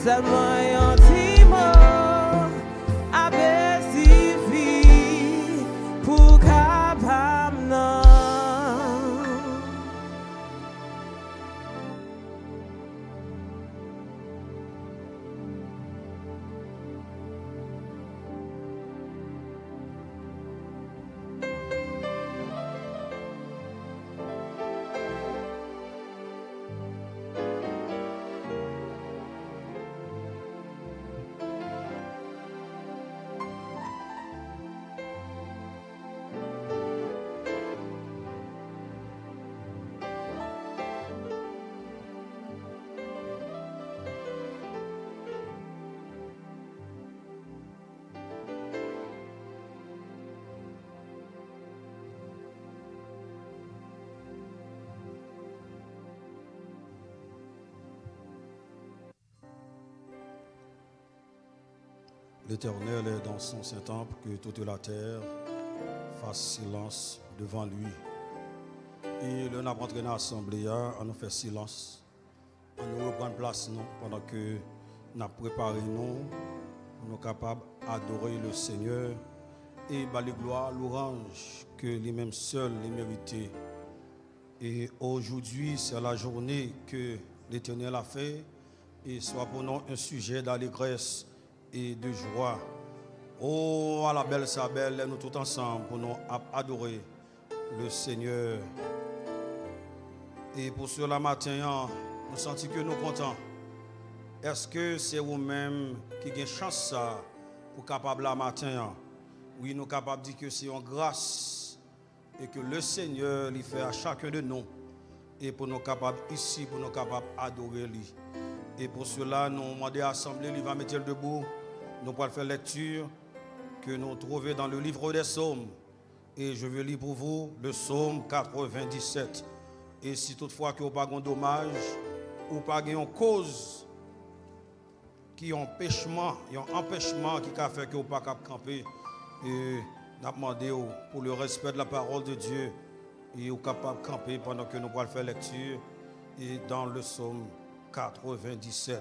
seulement un petit mot avait suffi pour capable non. L'Éternel est dans son Saint-Temple, que toute la terre fasse silence devant lui. Et le n'a rentré dans l'Assemblée, on nous fait silence. On nous reprend place nous, pendant que nous avons préparé nous, pour nous capables d'adorer le Seigneur et les gloires, l'orange que lui-même seul les méritait. Et aujourd'hui, c'est la journée que l'Éternel a fait, et soit pour nous un sujet d'allégresse et de joie. Oh, à la belle sa belle, nous tous ensemble pour nous adorer le Seigneur. Et pour cela matin, nous sentons que nous sommes contents. Est-ce que c'est vous-même qui avez chance ça pour capable la matin? Oui, nous sommes capables de dire que c'est une grâce et que le Seigneur lui fait à chacun de nous. Et pour nous capables ici, pour nous capables d'adorer lui. Et pour cela, nous demandons à l'Assemblée, il va mettre debout. Nous allons faire lecture que nous trouvons dans le livre des psaumes. Et je vais lire pour vous le psaume 97. Et si toutefois que vous n'avez pas de dommage, ou pas de cause qui ont empêchement qui a fait que vous n'avez pas camper, et nous demandé pour le respect de la parole de Dieu, et vous capable de camper pendant que nous allons faire lecture et dans le psaume 97.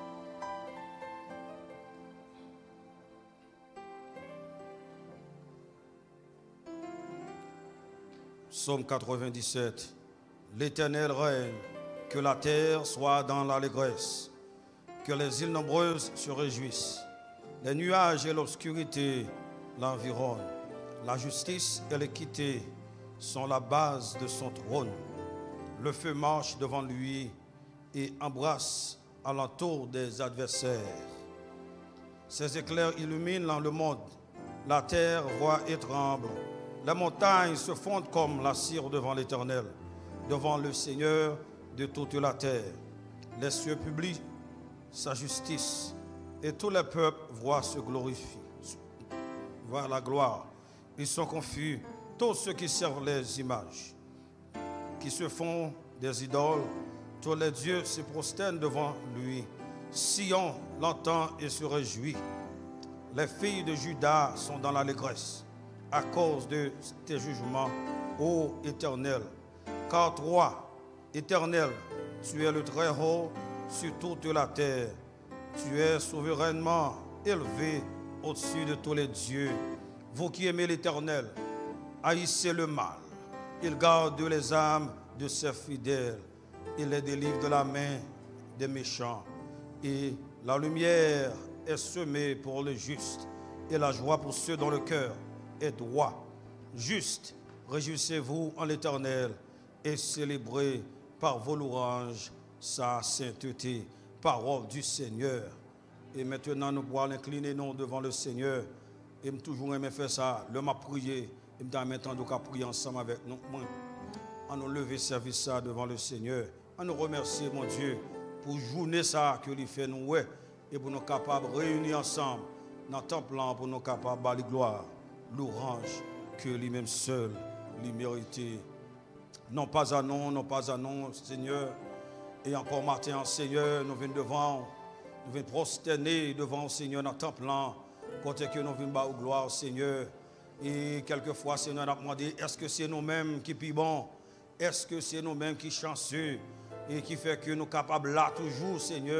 Psaume 97. L'Éternel règne, que la terre soit dans l'allégresse, que les îles nombreuses se réjouissent. Les nuages et l'obscurité l'environnent. La justice et l'équité sont la base de son trône. Le feu marche devant lui et embrasse alentour des adversaires. Ses éclairs illuminent le monde. La terre voit et tremble. Les montagnes se fondent comme la cire devant l'Éternel, devant le Seigneur de toute la terre. Les cieux publient sa justice et tous les peuples voient la gloire. Ils sont confus, tous ceux qui servent les images, qui se font des idoles. Tous les dieux se prosternent devant lui. Sion l'entend et se réjouit. Les filles de Juda sont dans l'allégresse à cause de tes jugements, ô Éternel. Car toi, Éternel, tu es le Très-Haut sur toute la terre. Tu es souverainement élevé au-dessus de tous les dieux. Vous qui aimez l'Éternel, haïssez le mal. Il garde les âmes de ses fidèles. Il les délivre de la main des méchants. Et la lumière est semée pour les justes, et la joie pour ceux dont le cœur est droit. Juste, réjouissez-vous en l'Éternel et célébrez par vos louanges sa sainteté. Parole du Seigneur. Et maintenant, nous pourrons incliner nous devant le Seigneur. Et toujours aimé faire ça. Le m'a prié. Et maintenant, nous allons prier ensemble avec nous. On nous lever service ça devant le Seigneur. On nous remercier, mon Dieu, pour journée ça que lui fait nous. Et pour nous capables de réunir ensemble dans le temple pour nous capables de la gloire, l'orange que lui-même seul lui méritait. Non pas à nous, Seigneur. Et encore matin, Seigneur, nous venons devant, nous venons prosterner devant le Seigneur dans le temple, côté que nous venons bas gloire, Seigneur. Et quelquefois, Seigneur, nous avons demandé, est-ce que c'est nous-mêmes qui sommes bons? Est-ce que c'est nous-mêmes qui chanceux? Et qui fait que nous sommes capables là toujours, Seigneur,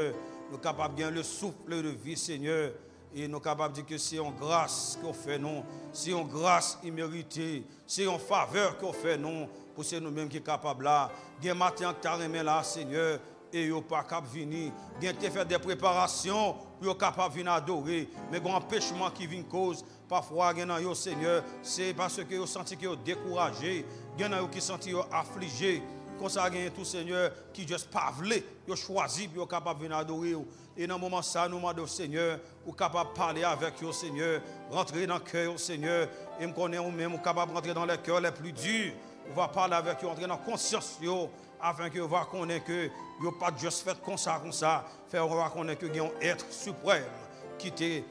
nous sommes capables de gagner le souffle de vie, Seigneur. Et nous sommes capables de dire que c'est une grâce qu'on fait nous, c'est une grâce imméritée, c'est une faveur qu'on fait nous, pour c'est nous-mêmes qui sommes capables là. Il y a un matin que tu as remis là, Seigneur, et ils ne sont pas capables de venir. Il y a fait des préparations pour être capable de venir adorer. Mais il y a un empêchement qui vient cause. Parfois, il y a Seigneur, c'est parce que vous sentez que vous êtes découragé. Il y en a qui sentent affligés. Comme ça, il y a tout Seigneur qui juste pas voulu, ils ont choisi pour être capable de venir adorer. Et dans ce moment ça, nous demandons Seigneur, ou capable de parler avec vous, Seigneur, rentrer dans le cœur, Seigneur, et me connaître vous-même, ou capable de rentrer dans les cœurs les plus durs. On va parler avec vous, entrer dans la conscience, afin que vous connaissiez que vous n'avez pas juste fait comme ça, faire reconnaître que vous avez un être suprême qui t'a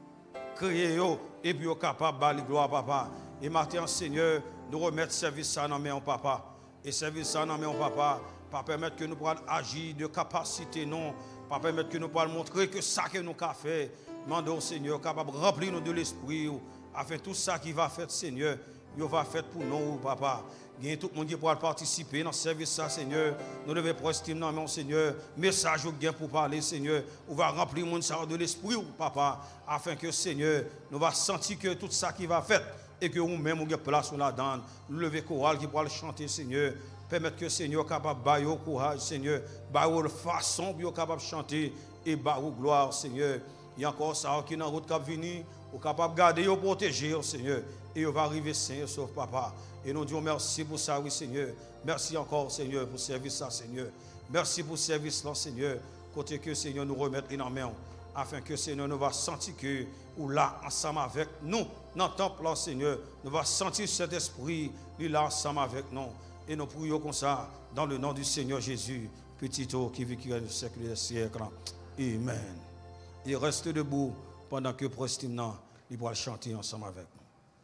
créé, et puis vous êtes capable de bailler gloire, papa. Et maintenant, Seigneur, nous remettre service ça dans mes papa. Et service ça dans mes papa, pas permettre que nous puissions agir de capacité, non. Pas permettre que nous puissions montrer que ça que nous avons fait, demandons au Seigneur, capable de remplir nous de l'esprit, afin que tout ça qui va faire, Seigneur, il va faire pour nous, papa. Il y a tout le monde qui pourra participer dans ce service, ça, Seigneur. Nous devons prester dans mon Seigneur. Message ou bien pour parler, Seigneur. On va remplir le monde de l'esprit, papa, afin que, Seigneur, nous va sentir que tout ça qui va faire, et que nous-mêmes, nous avons place sur la donne. Nous lever chorale qui pourra le chanter, Seigneur. Permettre que Seigneur capable de bailler au courage, Seigneur, bailler la façon pour capable de chanter et bailler gloire, Seigneur. Il y a encore ça qui est dans la route qui va venir, ou capable de garder et protéger, Seigneur. Et on va arriver, Seigneur, sauf papa. Et nous disons merci pour ça, oui, Seigneur. Merci encore, Seigneur, pour ce service, ça, Seigneur. Merci pour ce service, là, Seigneur. Côté que, Seigneur, nous remettre dans main, afin que, Seigneur, nous va sentir que, ou là, ensemble avec nous, dans le temple, là, Seigneur, nous va sentir cet esprit, lui, là, ensemble avec nous. Et nous prions comme ça, dans le nom du Seigneur Jésus, petit eau qui vit qui règne au siècle des siècles. Amen. Et reste debout pendant que Prostimnan, il va chanter ensemble avec nous.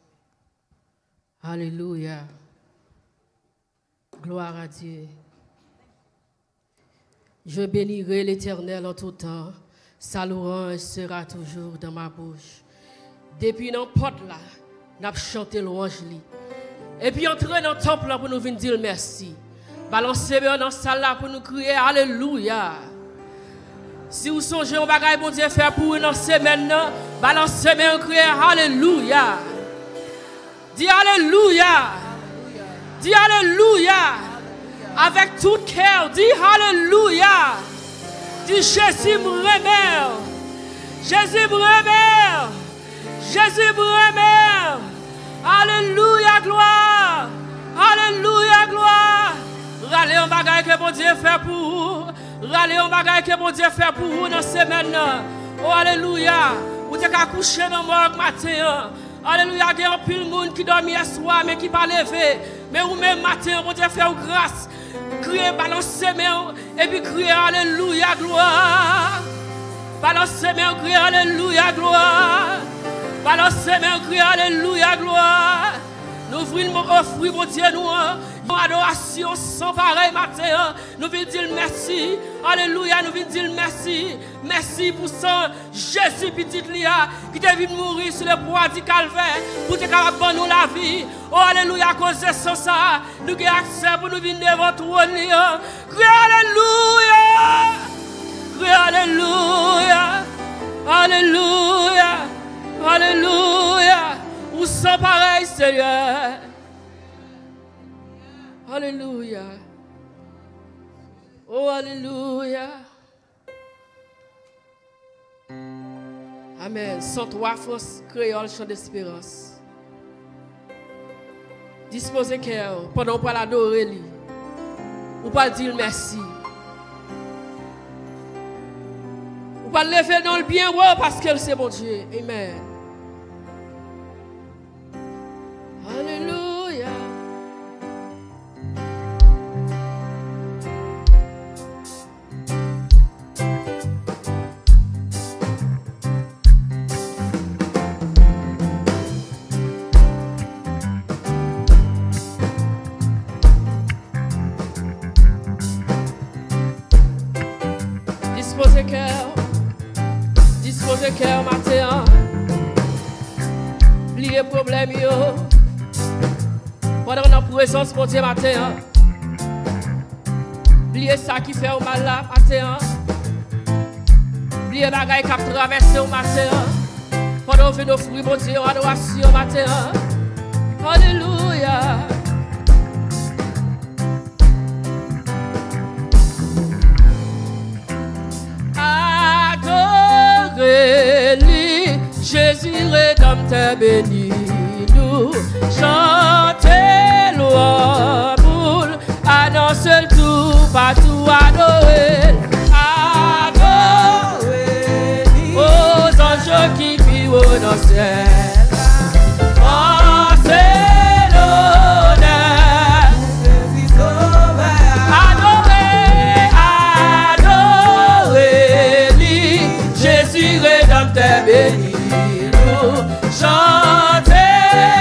Alléluia. Gloire à Dieu. Je bénirai l'Éternel en tout temps. Sa louange sera toujours dans ma bouche. Depuis nos portes là, nous avons chanté louange. Et puis entrer dans le temple là pour nous venir dire merci. Balancer dans la salle là pour nous crier Alléluia. Si vous songez au bagage bon Dieu faire pour vous dans cette semaine, balancez bien crier Alléluia. Dis Alléluia. Dis Alléluia. Avec tout cœur, dis Alléluia. Dis Jésus me remercie. Jésus me remercie. Jésus me remercie. Alléluia, gloire. Alléluia, gloire. Râlez en bagaille que bon Dieu fait pour vous. Râlez en bagaille que bon Dieu fait pour vous dans cette semaine. Oh, alléluia. Vous êtes qu'à coucher dans le morgue matin. Alléluia. Il y a un pile monde qui dormit hier soir, mais qui pas levé. Mais vous même matin, bon Dieu fait grâce. Criez, balancez main. Et puis criez, alléluia, gloire. Balancez main, criez, alléluia, gloire. Balancez main, criez, alléluia, gloire. Nous voulons offrir, mon Dieu, nous, une adoration sans pareil matin. Nous voulons dire merci. Alléluia, nous voulons dire merci. Merci pour ça, Jésus petit Lia, qui est venu mourir sur le bois du calvaire pour te capable de nous la vie. Oh, alléluia, à cause de ça, nous avons accès pour nous venir devant toi. Criez alléluia. Criez alléluia. Alléluia. Alléluia. Où sont pareil, Seigneur. Alléluia. Oh, alléluia. Amen. 103 France créole, chant d'espérance. Disposez cœur pendant qu'on l'adorer lui. Ou pas dire merci. Ou pas lever dans le bien parce que c'est bon Dieu. Amen. Alléluia. Disposez cœur matin. Oubliez problème yo. Pendant la présence de Dieu matin. Oubliez ça qui fait au mal là matin. oublier bagaille qui a traversé au matin. Pendant que nous offrir mon Dieu en adoration au matin. Alléluia. Adorez-lui, Jésus rédempteur béni nous. Chantez louange, annoncez le tout, partout adorez. Adorez-lui, aux anges qui vivent dans le ciel. Bénis-nous, chantez,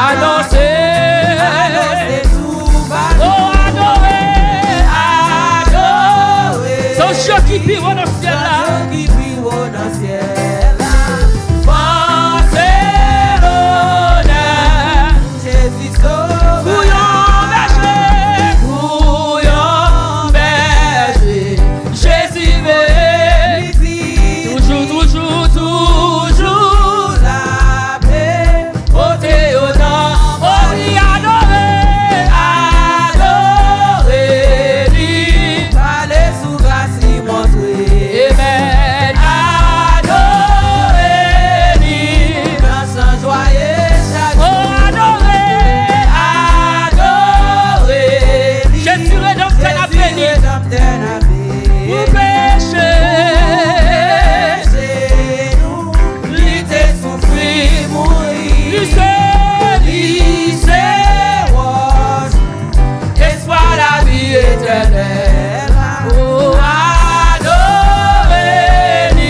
annoncez tout, oh adorez, adorez, son chant qui vit dans le ciel là, pensez l'honneur, Jésus sauve, couillon berger, Jésus veille, toujours la paix, ôtez au nom, oh lui adorez-lui, allez sous grâce lui montrer, amen, adorez-lui, dans son joyeux chaque jour, oh adorez-lui, Jésus rédempteur a béni, vous péchez. Espoir la vie éternelle, oh adorez-lui,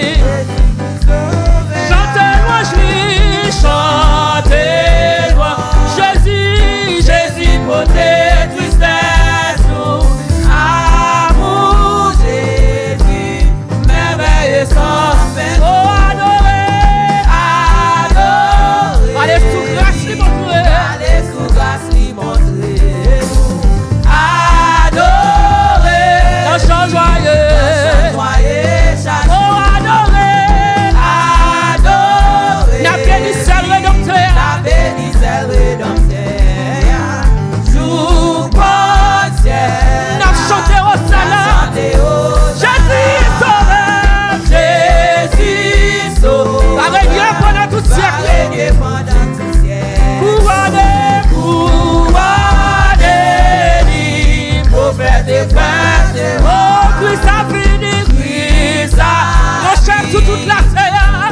chantez louange-lui, chantez louange, Jésus, Jésus portez tristesse, amour Jésus, merveille sans fin, oh adorez, adorez, allez sous grâce lui montrer, allez sous grâce lui montrer, adorez, dans chant joyeux, chaque jour, oh adorez, adorez, la bénisselle rédempteur, la bénisselle rédempteur, jour bon ciel, n'a chanté au salam, Jésus sauveur, Jésus sauveur, avec Dieu pendant tout siècle, couronné, prophète et frère, oh Christ a fini, Christ a recherché sur toute la terre,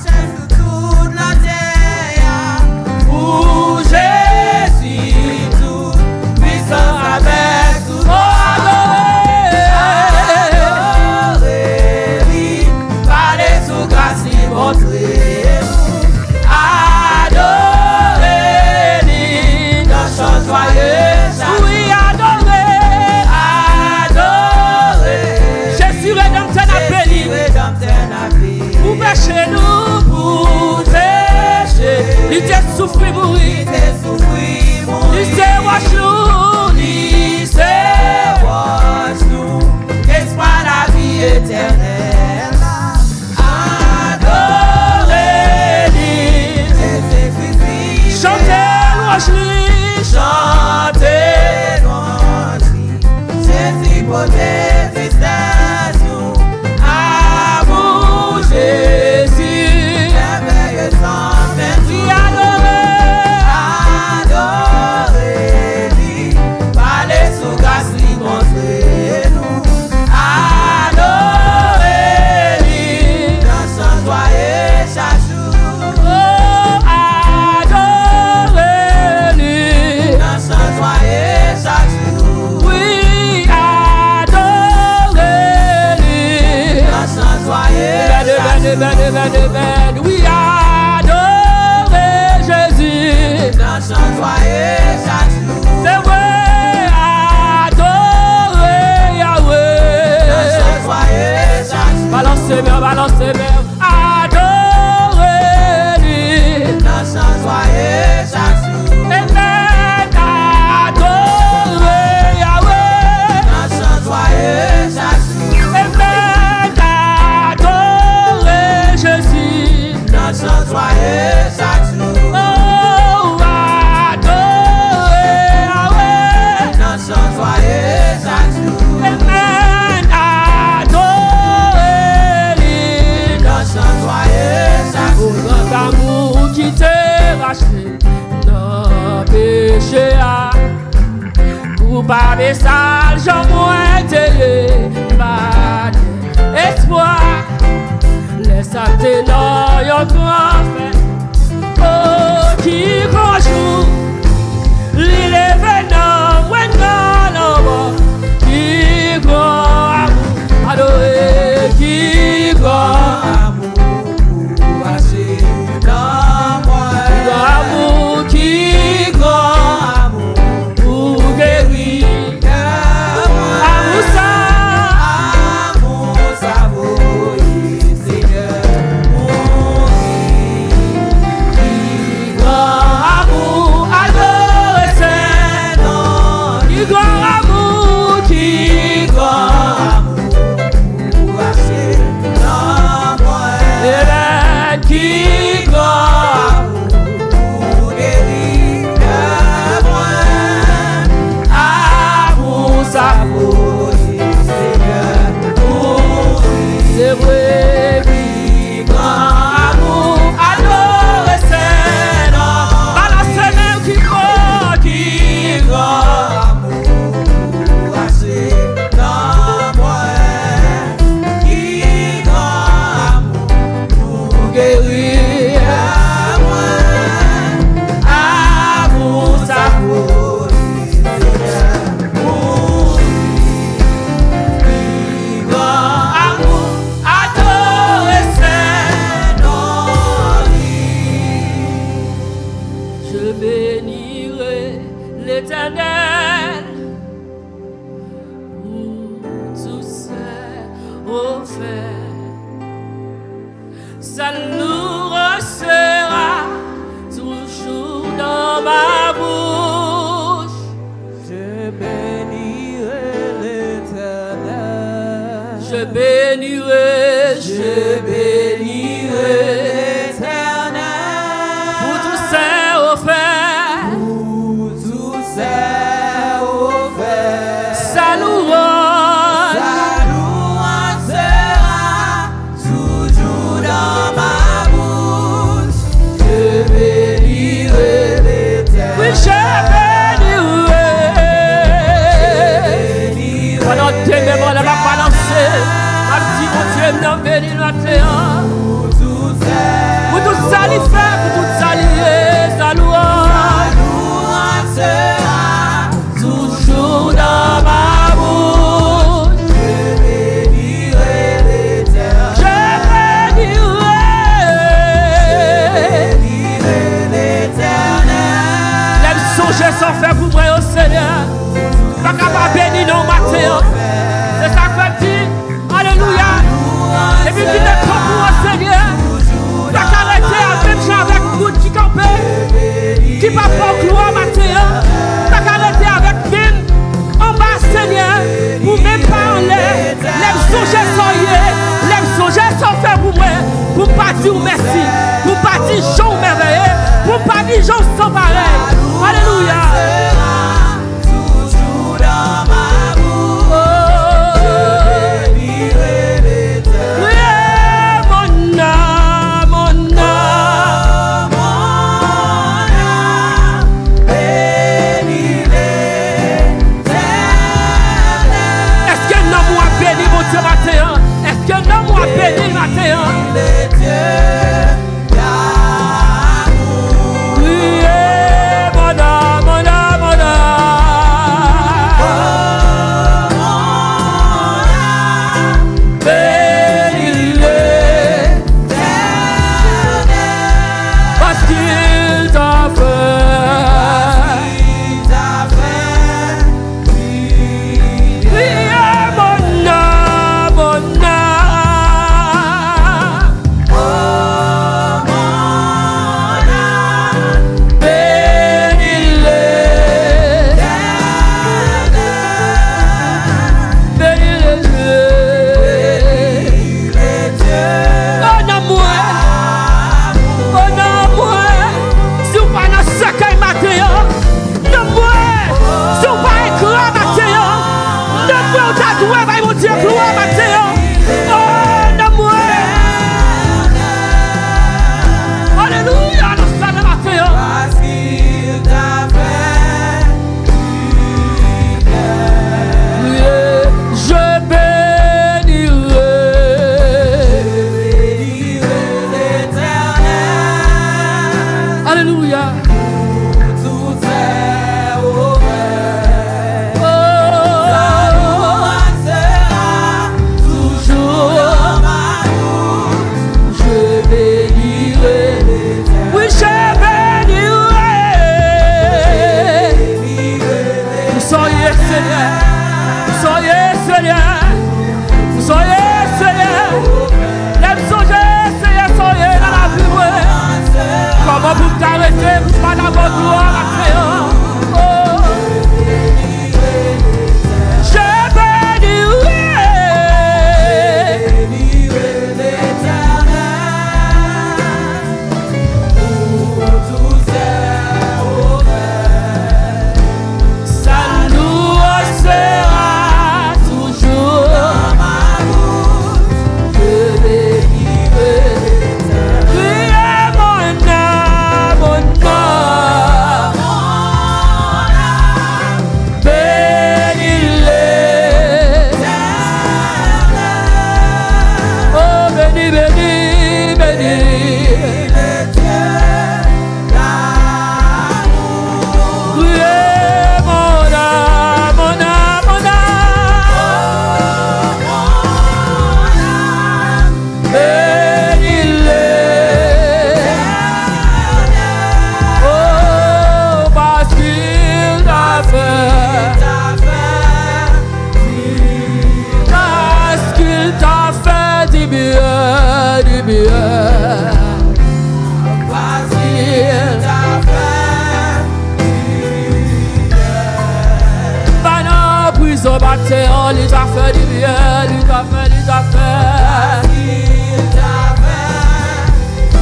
pour Jésus tout puissant avec tout, oh adorez-lui, parlez sous grâce lui montrer, adorez-lui, dans son joyeux, oui adorez, adorez, Jésus rédempteur n'a béni, pour pécher nous, pour pécher, il t'a souffert mourir, il s'est wash nous, il s'est wash nous, espoir la vie éternelle, adorez-lui, chantez louange-lui, chantez louange-lui, Jésus portez tristesse, amour Jésus, merveilleux sans fin, oui adorez-lui, parlez sous grâce lui montrez-nous, adorez-lui, dans son joyeux chaque jour, oh adorez-lui, dans son joyeux chaque jour, oui adorez-lui, dans son joyeux chaque jour, oui adorez Jésus, dans son joyeux chaque jour, c'est vrai, adorez Yahweh, dans son joyeux chaque jour, balancez bien, adorez-lui, dans son joyeux chaque jour, amen, adorez Yahweh, dans son joyeux chaque jour, amen, adorez Et ça, j'en moins pas espoir. Laisse à tes noms, yon grand fait. Oh, qui grand jour, l'île est venant, ouais, non, qui grand amour, adoré, qui grand amour, assez dans moi. Amour, qui grand amour, pour guérir. Amour, ça vaut, Seigneur, mon vie. Qui grand amour, adoré, Seigneur. Qui grand amour, qui grand amour, assez dans moi. Hélène, qui grand amour, guérir moi. Amour, ça vaut, Seigneur, pour lui. C'est vrai, qui grand amour, adoré, Seigneur. Balance même qui grand amour, assez dans moi. Qui grand amour, pour guérir moi. Amour, ça vaut, Seigneur, pour lui. Qui grand amour, adoré, Seigneur. Je bénirai l'Éternel pour tous ses offerts. Sa louange sera toujours dans ma bouche. Je bénirai l'Éternel. Je bénirai l'Éternel. pour tous ses offerts. Pour tous ses offerts. Sa louange Sa louange sera toujours dans ma bouche. Je bénirai l'Éternel. oui, je bénirai. Pendant que tes mémoires ne va pas lancer, ma petite mon Dieu, m'en bénis le matin. Pour tous ses Pour tout ça, il fait, pour tout ça, il est, sa louange. louange sera Toujours dans ma bouche, Je bénirai l'Éternel. je bénirai. Bénirai l'Éternel. L'aime songer sans faire pour moi au Seigneur. Pas capable de bénir non matin. C'est ça que dit. Alléluia. Et puis qu'il est trop pour au Seigneur. Pas qu'arrêter à même chose avec vous qui campait. Qui va pas gloire matin. Pas qu'arrêter avec mine. En bas Seigneur. Vous même pas en l'air. L'aime songer sans y. L'aime songer sans faire pour moi. Pour pas dire merci. Pour pas dire Jean merveilleux. Pour pas dire Jean sans pareil. Alléluia. Toujours dans ma bouche. Oh. Bénirai l'Éternel. Oui, mon âme, mon âme. Mon âme bénit l'Éternel. Est-ce que non moi béni mon Dieu matin? Est-ce que non moi béni matin? Les dieux d'amour. Oui, bien. Parce qu'il t'a fait du bien. Pas non, prison matin, il t'a fait du bien, il t'a fait, il t'a fait. Parce qu'il t'a fait du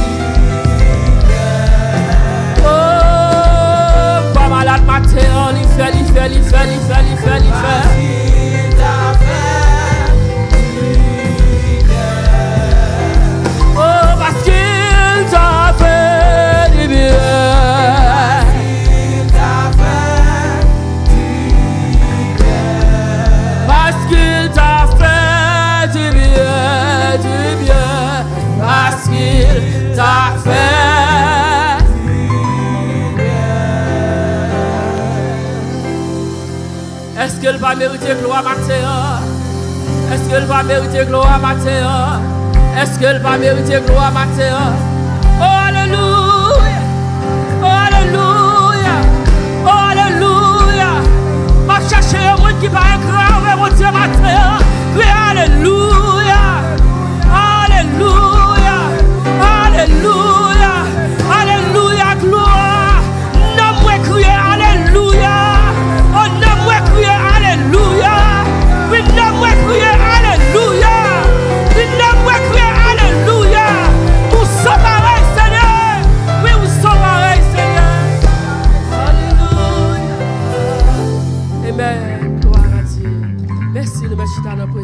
bien. Oh, pas malade matin, il fait, il fait, il fait, il fait, il fait, il fait. Parce qu'il t'a fait du bien. Oh, parce qu'il t'a fait du bien. Parce qu'il t'a fait du bien, du bien. Parce qu'il t'a fait du bien. Est-ce qu'elle va mériter gloire matin? Est-ce qu'elle va mériter gloire matin? Est-ce qu'elle va mériter gloire matin? Oh, alléluia! Oh, alléluia! Oh, alléluia! Va chercher un monde qui va écraser mon Dieu matin. Oui, alléluia! Alléluia! Alléluia! Alléluia! Gloire! Non, moi crier alléluia! Oh, non, moi crier alléluia! Oui, non, moi crier alléluia! Oui, non, moi crier alléluia! Nous sommes pareils, Seigneur! Oui, nous sommes pareils, Seigneur! Alléluia! Amen. Gloire à Dieu. Merci de me chiter dans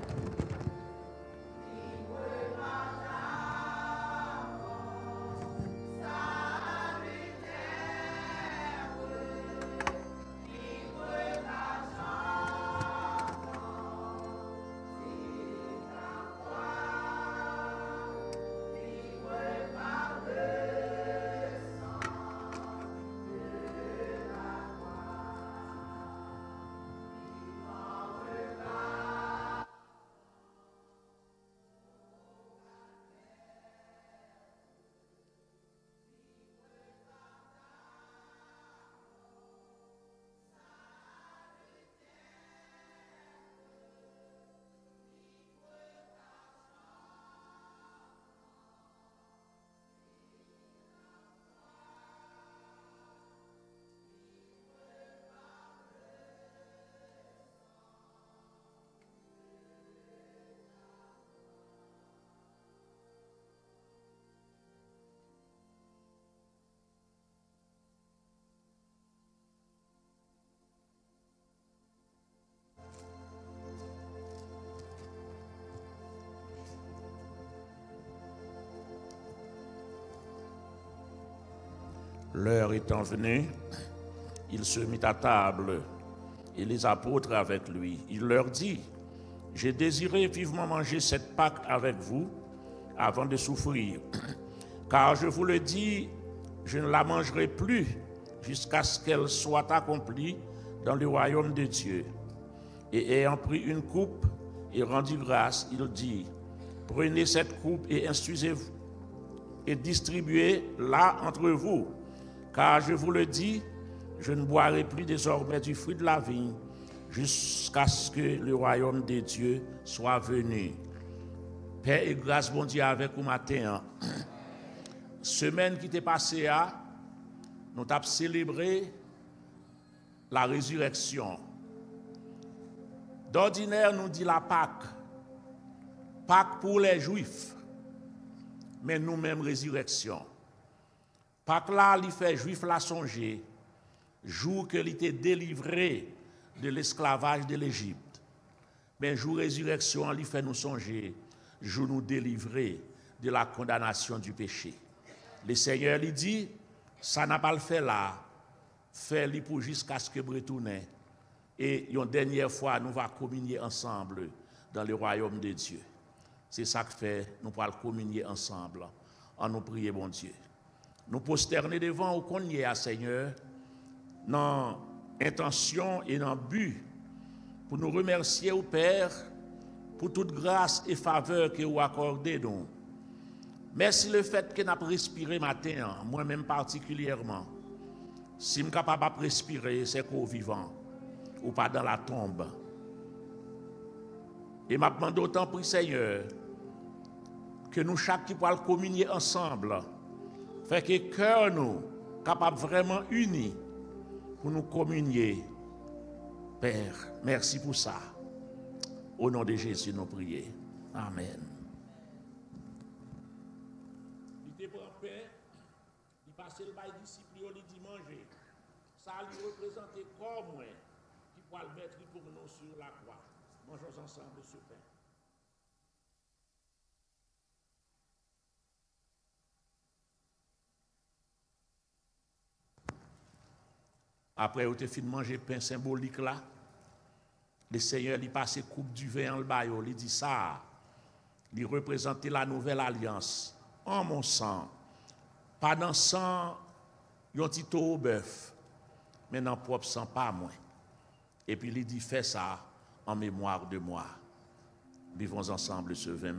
L'heure étant venue, il se mit à table et les apôtres avec lui. Il leur dit, « J'ai désiré vivement manger cette Pâque avec vous avant de souffrir, car je vous le dis, je ne la mangerai plus jusqu'à ce qu'elle soit accomplie dans le royaume de Dieu. » Et ayant pris une coupe et rendu grâce, il dit, « Prenez cette coupe et instruisez-vous et distribuez-la entre vous. Car je vous le dis, je ne boirai plus désormais du fruit de la vigne jusqu'à ce que le royaume de Dieu soit venu. » Paix et grâce, bon Dieu, avec vous matin. Semaine qui t'est passée, nous avons célébré la résurrection. D'ordinaire, nous dit la Pâque. Pâque pour les Juifs, mais nous-mêmes résurrection. Pâque là, il fait Juif la songer, jour que il était délivré de l'esclavage de l'Égypte. Mais jour résurrection, il fait nous songer, jour nous délivrer de la condamnation du péché. Le Seigneur lui dit, ça n'a pas le fait là, fait-le pour jusqu'à ce que vous retournez. Et une dernière fois, nous allons communier ensemble dans le royaume de Dieu. C'est ça que fait, nous allons communier ensemble, en nous prier, bon Dieu. Nous posterner devant au cogné à Seigneur, dans intention et dans but, pour nous remercier au Père, pour toute grâce et faveur que vous accordez nous. Merci le fait que nous avons respiré matin, moi-même particulièrement. Si je suis capable de respirer, c'est qu'au vivant, ou pas dans la tombe. Et je demande d'autant pour Seigneur, que nous chaque qui pourra communier ensemble, fait que cœur nous capable vraiment unis pour nous communier. Père, merci pour ça. Au nom de Jésus, nous prions. Amen. Il te prend paix, il passe le bail disciple, il dit manger. Ça lui représente corps moins qui pourra le mettre pour nous sur la croix. Mangeons ensemble ce pain. Après, vous avez fini de manger le pain symbolique là. Le Seigneur lui passe coupe du vin en le baillot. Il dit ça. Il représente la nouvelle alliance. En mon sang. Pas dans le sang, yon petit au bœuf. Mais dans le propre sang, pas moins. Et puis il dit fais ça en mémoire de moi. Vivons ensemble ce vin.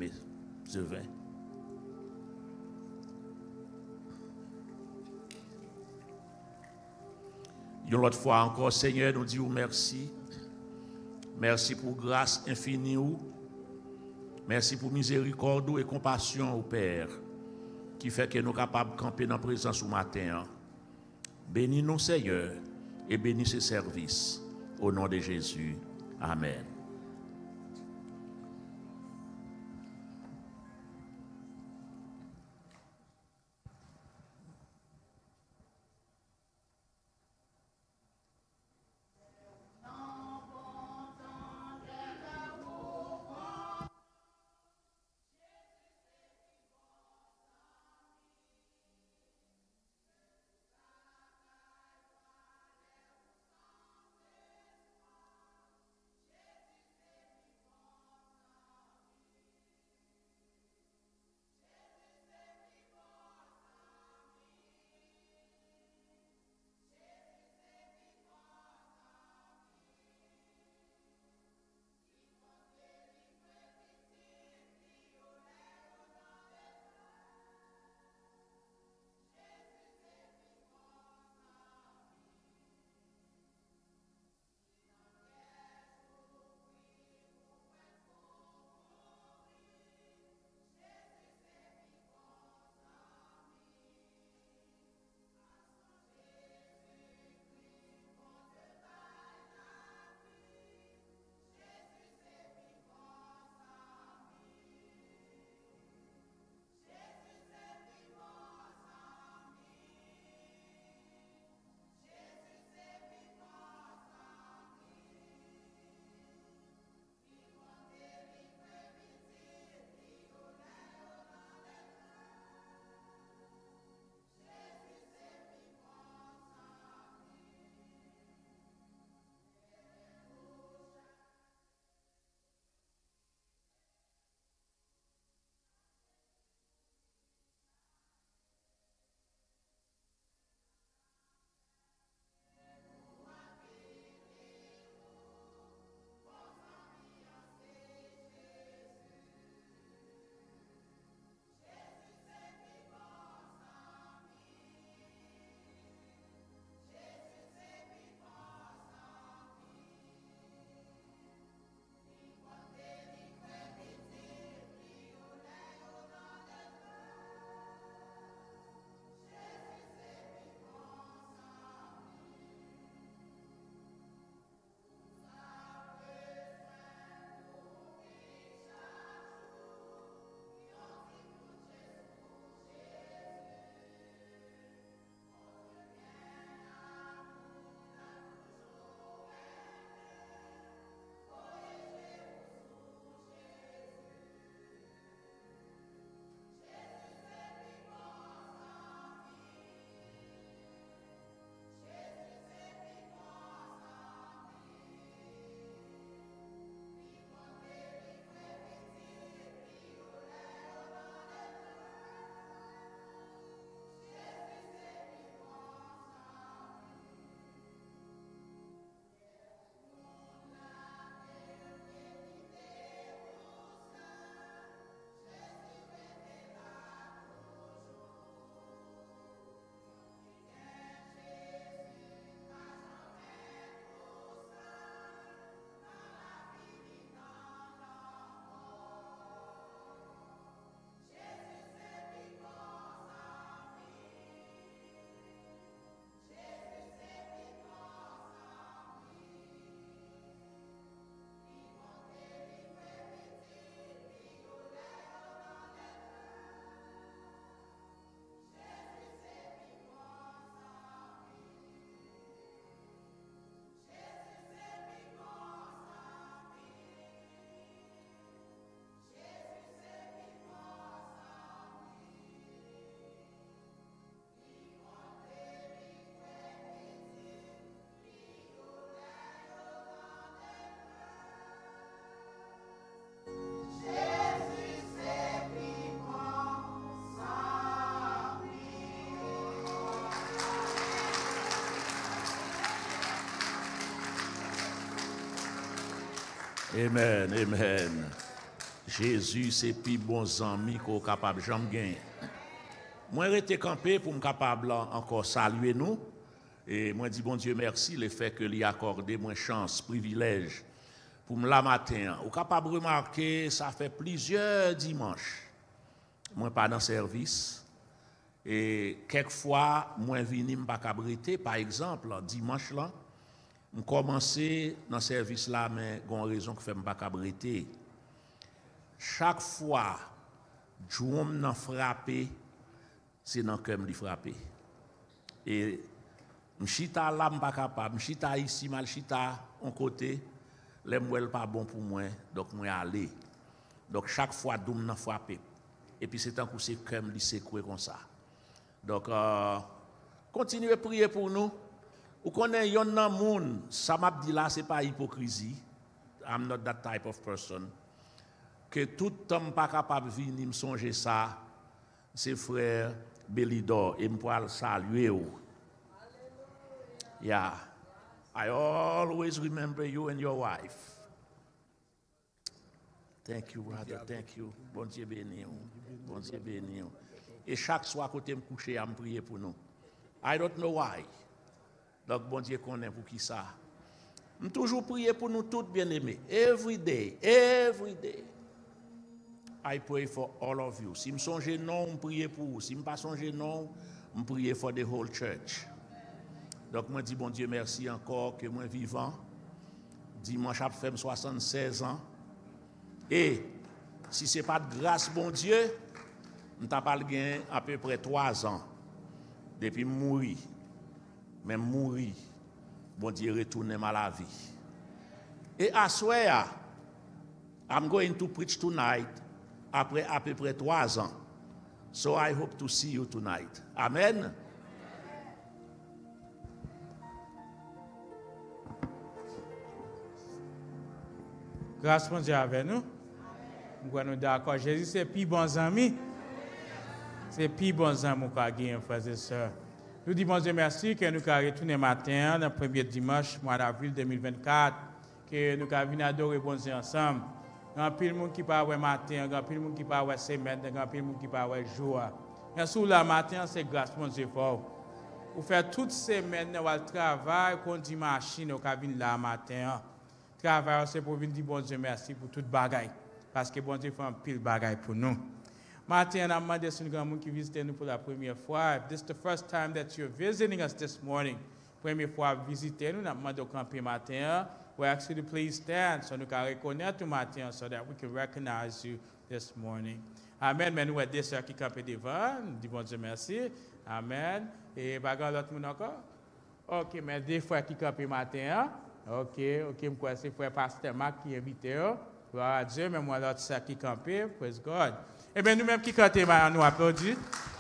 Une autre fois encore, Seigneur, nous disons merci. Merci pour grâce infinie. Merci pour miséricorde et compassion au Père, qui fait que nous sommes capables de camper dans la présence au matin. Bénis nous, Seigneur, et bénis ces services. Au nom de Jésus. Amen. Amen, amen. Jésus, c'est plus bon ami qu'on est capable de jamais gagner. Moi, je suis campé pour me capable encore saluer nous. Et moi, dis bon Dieu merci, le fait que lui accordé moi chance, privilège pour me la matin. Ou capable de remarquer, ça fait plusieurs dimanches. Moi, pas dans service. Et quelquefois, moi, vini pas cabrité, par exemple, dimanche là, je commençais dans le service là, mais il y a une raison que je ne pas cabrité. Chaque fois, je me frappé, c'est dans le cœur que je frappé. Et je suis là, je ne suis pas capable. Je suis ici, je suis en côté. Les mouelles pas bon pour moi, donc je suis allé. Donc chaque fois, je me frappé. Et puis c'est un coup, c'est comme il secoué comme ça. Donc, continuez à prier pour nous. Ou connaissez yon nan moun, ça m'a dit là, c'est pas hypocrisie. I'm not that type of person. Que tout homme pas capable de venir me songer ça, c'est frère Belidor, et me pour saluer ou. Yeah. I always remember you and your wife. Thank you, brother. Thank you. Bon Dieu béni. Bon Dieu béni. Et chaque soir, quand je me couche, je me prie pour nous. I don't know why. Donc, bon Dieu connaît pour qui ça. Je toujours prier pour nous tous bien-aimés. Every day. Every day. I pray for all of you. Si je songe non, je prie pour vous. Si je ne songe non, je prie for the whole church. Donc, moi, je dis, bon Dieu, merci encore que moi vivant. Dimanche, je fais 76 ans. Et si ce n'est pas de grâce, bon Dieu, je n'ai pas gagné à peu près 3 ans. Depuis mourir. Même mourir, bon Dieu retourne à la vie. Et I swear, I'm going to preach tonight après à peu près 3 ans. So I hope to see you tonight. Amen. Grâce mon Dieu avec nous. Nous sommes d'accord. Jésus, c'est plus bons amis. C'est plus bons amis qu'on a gagné, frères et sœurs. Nous disons bon Dieu merci que nous avons retourné matin, le premier dimanche, mois d'avril 2024, que nous avons venu adorer bon Dieu ensemble. Il y a plein de monde qui parle matin, il y a plein de monde qui parle semaine, il y a plein de monde qui parle jour. Mais sur le matin, c'est grâce mon Dieu fort. Vous faites toute semaine, vous travail, quand dit machine, vous venez là matin. Travail, c'est pour venir dire bon Dieu merci pour toute bagaille. Parce que bon Dieu fait un pile bagaille pour nous. Martin, I'm demandé si nous avons qui visiter nous pour la première fois. If this is the first time that you're visiting us this morning, première fois visiter nous, nous avons demandé au camper matin. We ask you to please stand so nous pouvons reconnaître matin so that we can recognize you this morning. Amen. Mais nous avons des sœurs qui campent devant. Nous disons bon Dieu merci. Amen. Et bagarre l'autre monde encore. Ok, mais des frères qui campent matin. Ok, moi c'est frère pasteur Marc qui invite. Gloire à Dieu, mais moi l'autre sœur qui campent. Praise God. Eh bien, nous-mêmes qui cantons, nous applaudissons.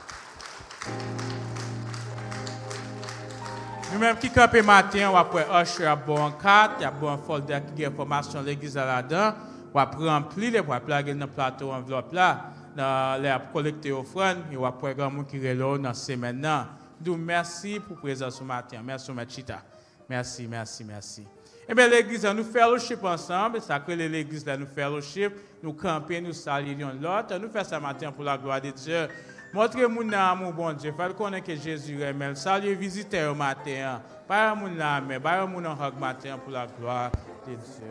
Nous-mêmes qui campons matin, on va usher à bon carte, il y a bon folder qui a information de l'église là-dedans. On va remplir, on va plaguer dans le plateau enveloppe là, on va collecter offrande, et on va programmer qui est là dans ces maintenant. Donc, merci pour la présence ce matin. Merci, M. Chita. Merci. Eh bien, l'église, nous fellowship ensemble. Ça crée l'église, nous fellowship. Nous camper, nous saluons l'autre. Nous faisons ça matin pour la gloire de Dieu. Montrez-moi l'amour, bon Dieu. Faites connaître que Jésus aime. Salut, visiteurs au matin. Parlez-moi l'amour. Parlez-moi un hug matin pour la gloire de Dieu.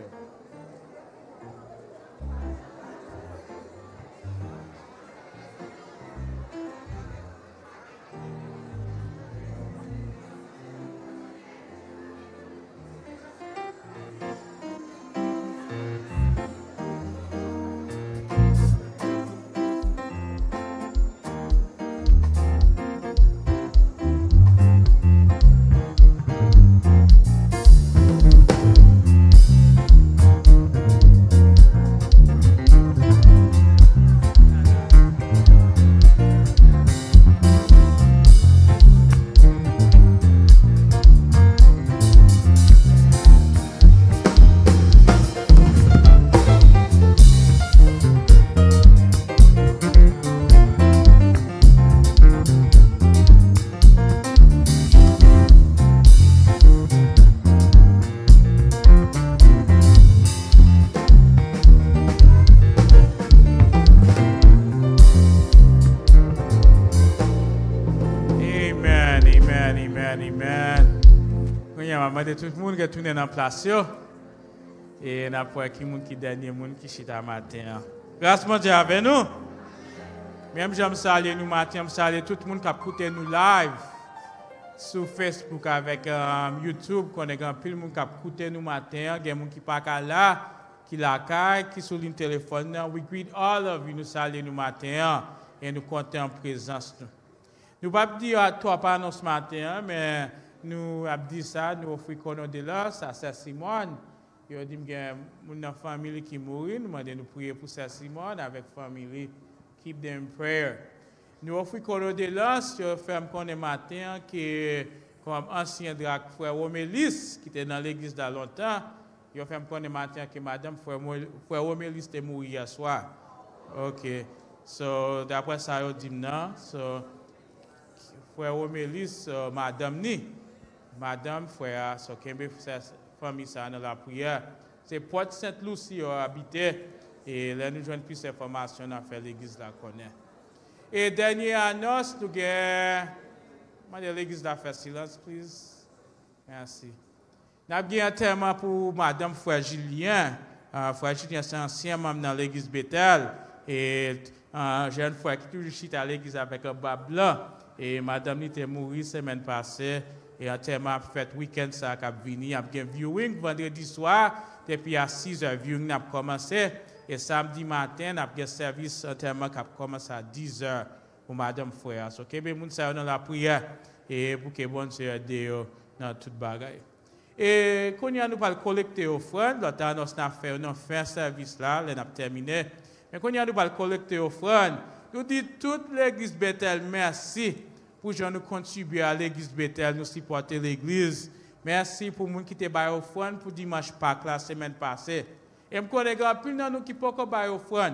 Moi, tout le monde retourne dans la place. Yo. Et n'a pas qui monde qui dernier monde qui chita matin. Grâce mon Dieu avec nous. Même j'aime saluer nous matin, j'aime saluer tout le monde qui a écouté nous live sur Facebook avec YouTube, qu'on a pile monde qui a écouté nous matin, il y a monde qui pas là, qui la caille, qui sur le téléphone. We greet all of you, nous saluer nous matin et nous compter en présence. Nous pas dire à toi pas ce matin, mais nous avons dit ça, nous offrons de là, ça c'est Simone. Il a dit qu'il y a une famille qui mourit, nous demandons de prier pour cette Simone avec la famille. Keep them in prayer. Nous offrons de l'ance, je fais un matin qui comme ancien drague frère Romélis, qui était dans l'église dans longtemps. Je fais un matin que madame frère Romélis était mort hier soir. OK. So, d'après ça, je dis non. So, frère Romélis, madame ni. Madame frère, so, Kembe, famille ça dans la prière. C'est Port Sainte-Lucie a habité et là nous joignons plus d'informations à faire l'église la connaît. Et dernière annonce nous avons l'église la faire silence please. Merci. Nous avons un thème pour madame frère Julien. Frère Julien c'est ancien membre dans l'église Bethel et jeune frère qui toujours chita à l'église avec un bas blanc et madame était morte semaine passée. Et en termes de fait week-end, ça a venu. Il y a un viewing vendredi soir. Depuis à 6h, viewing a commencé. Et samedi matin, il y a un service en termes qui a commencé à 10h pour Madame Frère. Donc, il y a des gens dans la prière et pour que bon Dieu aide dans toute bagaille. Et quand nous allons collecter offrandes, l'autre annonce n'a fait un service là, on a terminé. Mais quand nous allons collecter offrandes, nous disons toute l'église Bethel merci. Pour nous contribuer à l'église Bethel, nous supporter l'église. Merci pour les gens qui étaient baillés offrande pour dimanche Pâques la semaine passée. Et je connais plus de nous qui ne peuvent pas bailler offrande.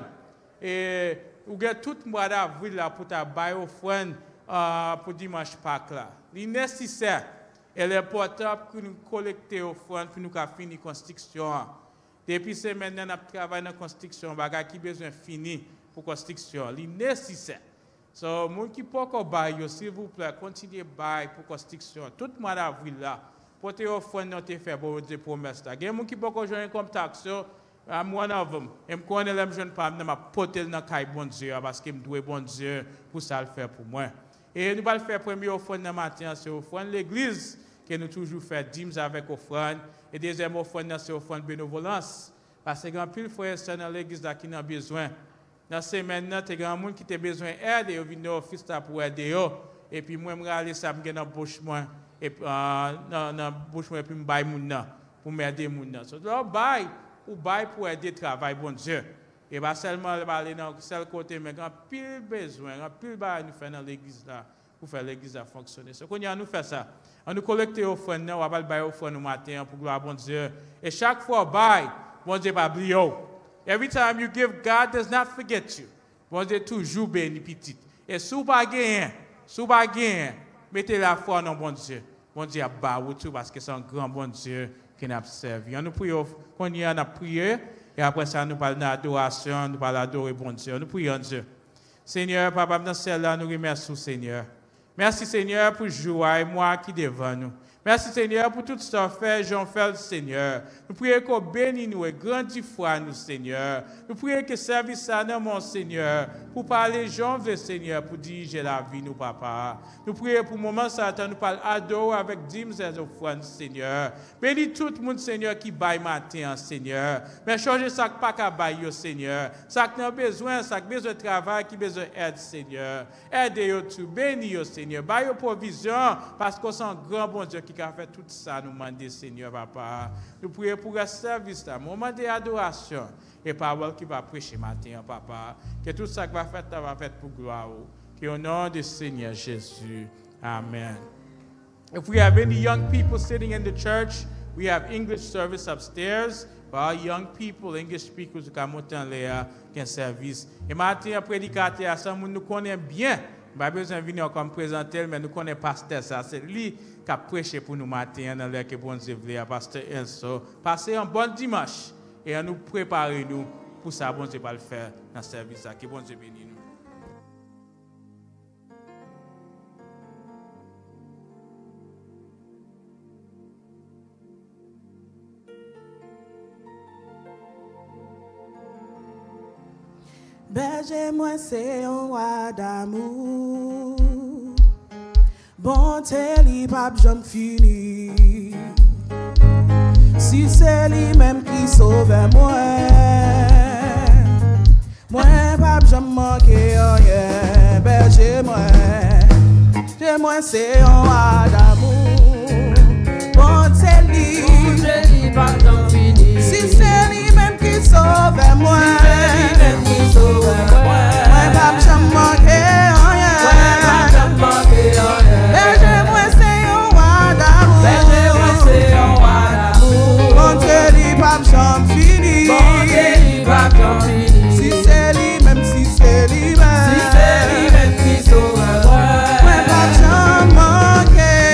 Et vous avez tout le mois d'avril pour bailler offrande pour dimanche Pâques là. C'est nécessaire et l'important pour nous collecter offrande pour nous finir la construction. Depuis ces semaines, nous travaillons dans la construction, nous avons besoin de finir pour la construction. C'est nécessaire. So, les gens qui peuvent bailler, s'il vous plaît, continuez à bailler pour la construction. Tout le mois d'avril là, pour te offrir notre fait pour des promesses. Il y a des gens qui peuvent jouer comme taxe. I'm one of them. Et je connais les jeunes femmes qui m'ont porté dans le bon Dieu parce que je dois bon Dieu pour ça le faire pour moi. Et nous allons faire premier offrande dans matin, c'est offrande l'église que nous toujours fait dîmes avec offrande. Et deuxième offrande, c'est offrande bénévolence. Parce que il y a plus de frères dans l'église qui ont besoin. Dans ces semaines, il y a des gens qui ont besoin d'aide et ils viennent au office pour aider. Et puis, moi, je vais aller ça dans la bouche, et puis, dans la bouche, et puis, je vais pour m'aider. Donc, pour aider le travail, bon Dieu. Et pas seulement aller dans ce côté, mais il y a pile besoin, il y a pile de nous faire dans l'église là, pour faire l'église fonctionner. Donc, quand nous faisons ça, on nous collecte les offrandes, on va aller offrandes au matin pour gloire bon Dieu. Et chaque fois, bon Dieu va oublier. Every time you give, God does not forget you. Bon Dieu toujours béni petit. Et si vous n'avez pas gagné, mettez la foi dans bon Dieu. Bon Dieu a barré tout parce que c'est un grand bon Dieu qui nous servi. On nous prie, quand on a prié, et après ça, nous parlons d'adoration, nous parlons d'adorer bon Dieu. Nous prions Dieu. Seigneur, Papa, dans celle-là, nous remercions, Seigneur. Merci, Seigneur, pour joie et moi qui devant nous. Merci Seigneur pour tout ce que fait Jean-Fel, Seigneur. Nous prions qu'on bénisse nous et grandit foi nous, Seigneur. Nous prions que service à nous, mon Seigneur, pour parler Jean-Fel, Seigneur, pour diriger la vie, nous, Papa. Nous prions pour le moment, Satan, nous parlons adorer avec dîmes et offrandes, Seigneur. Bénis tout le monde, Seigneur, qui baille matin, Seigneur. Mais change ça que pas qu'à bailler, Seigneur. Ça qui a besoin, ça qui a besoin de travail, qui a besoin d'aide, Seigneur. Aidez-vous tout, bénis, Seigneur. Baille provision, parce qu'on sent un grand bon Dieu qui a fait tout ça, nous demander, Seigneur, Papa. Nous prions pour le service, un moment d'adoration, et parole qui va prêcher matin, Papa. Que tout ça qui va faire pour gloire. Que au nom du Seigneur Jésus. Amen. If we have any young people sitting in the church, we have English service upstairs. For our young people, English speakers, qui montent en l'air, qui ont service. Et matin, un prédicateur, ça, nous connaissons bien. Pas besoin de venir comme présenter, mais nous connaissons pasteur ça. C'est lui qui a prêché pour nous matin dans l'air que bon Dieu voulait, pasteur Enso. Passez un bon dimanche et nous préparer nous pour ça, bon Dieu va le faire dans le service. Que bon Dieu bénisse nous. Berger moi c'est un roi d'amour. Bonté li pape j'aime fini. Si c'est lui même qui sauve moi, moi pape j'aime manquer rien. Berger moi c'est un roi d'amour. Bonté li pape j'aime fini. si c'est lui même qui sauve moi. Moi pape j'aime manquer rien. Berger moi c'est un roi d'amour. Bonté li pape j'aime fini. Si c'est lui même, si c'est lui même. Moi pape j'aime manquer.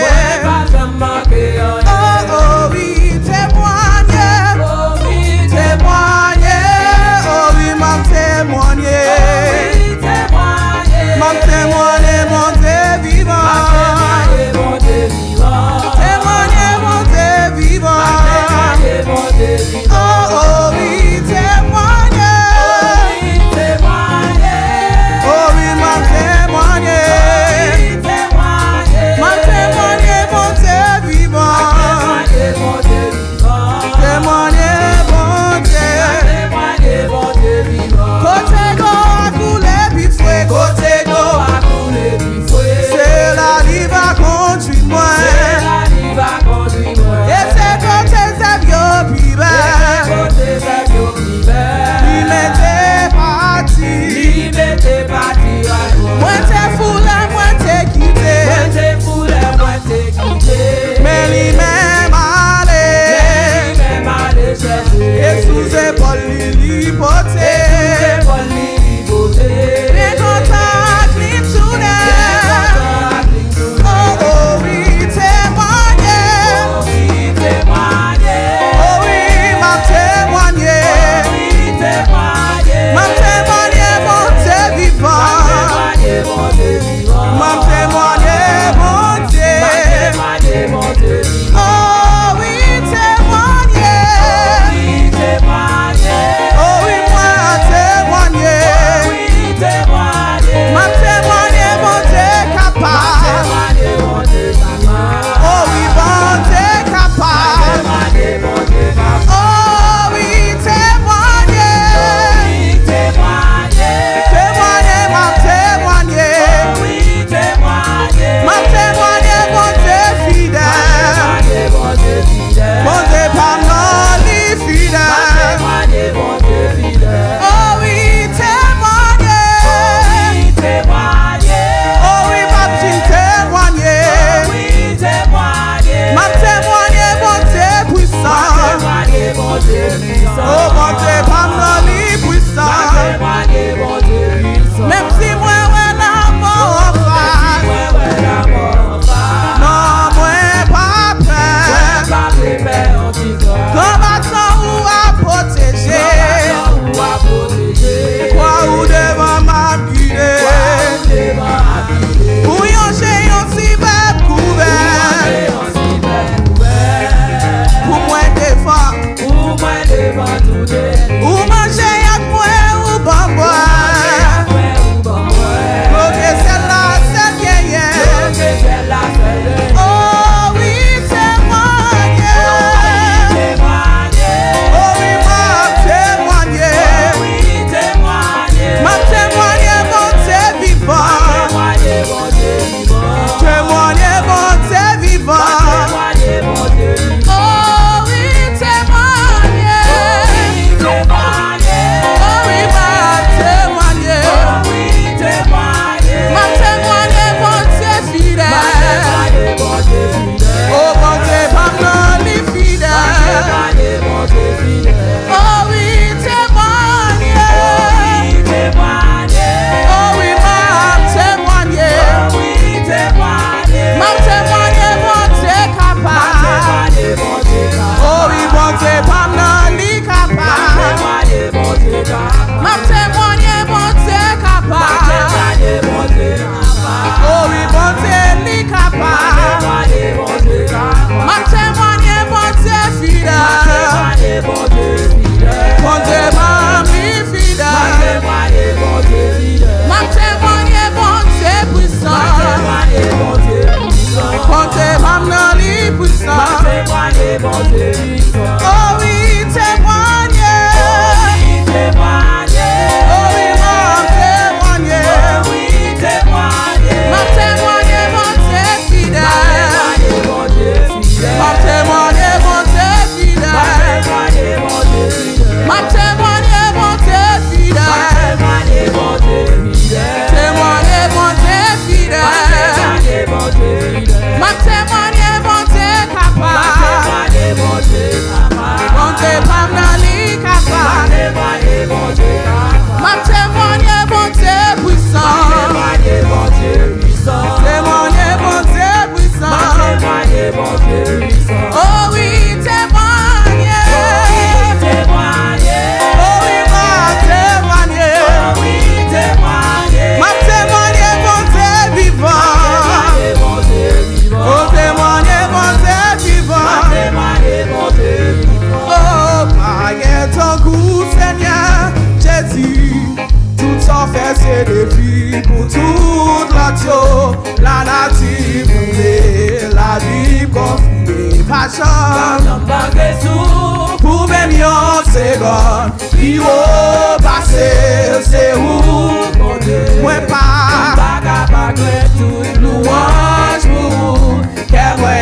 Pi ou passé, c'est où monter. Moi pas capable tout louange pour que moi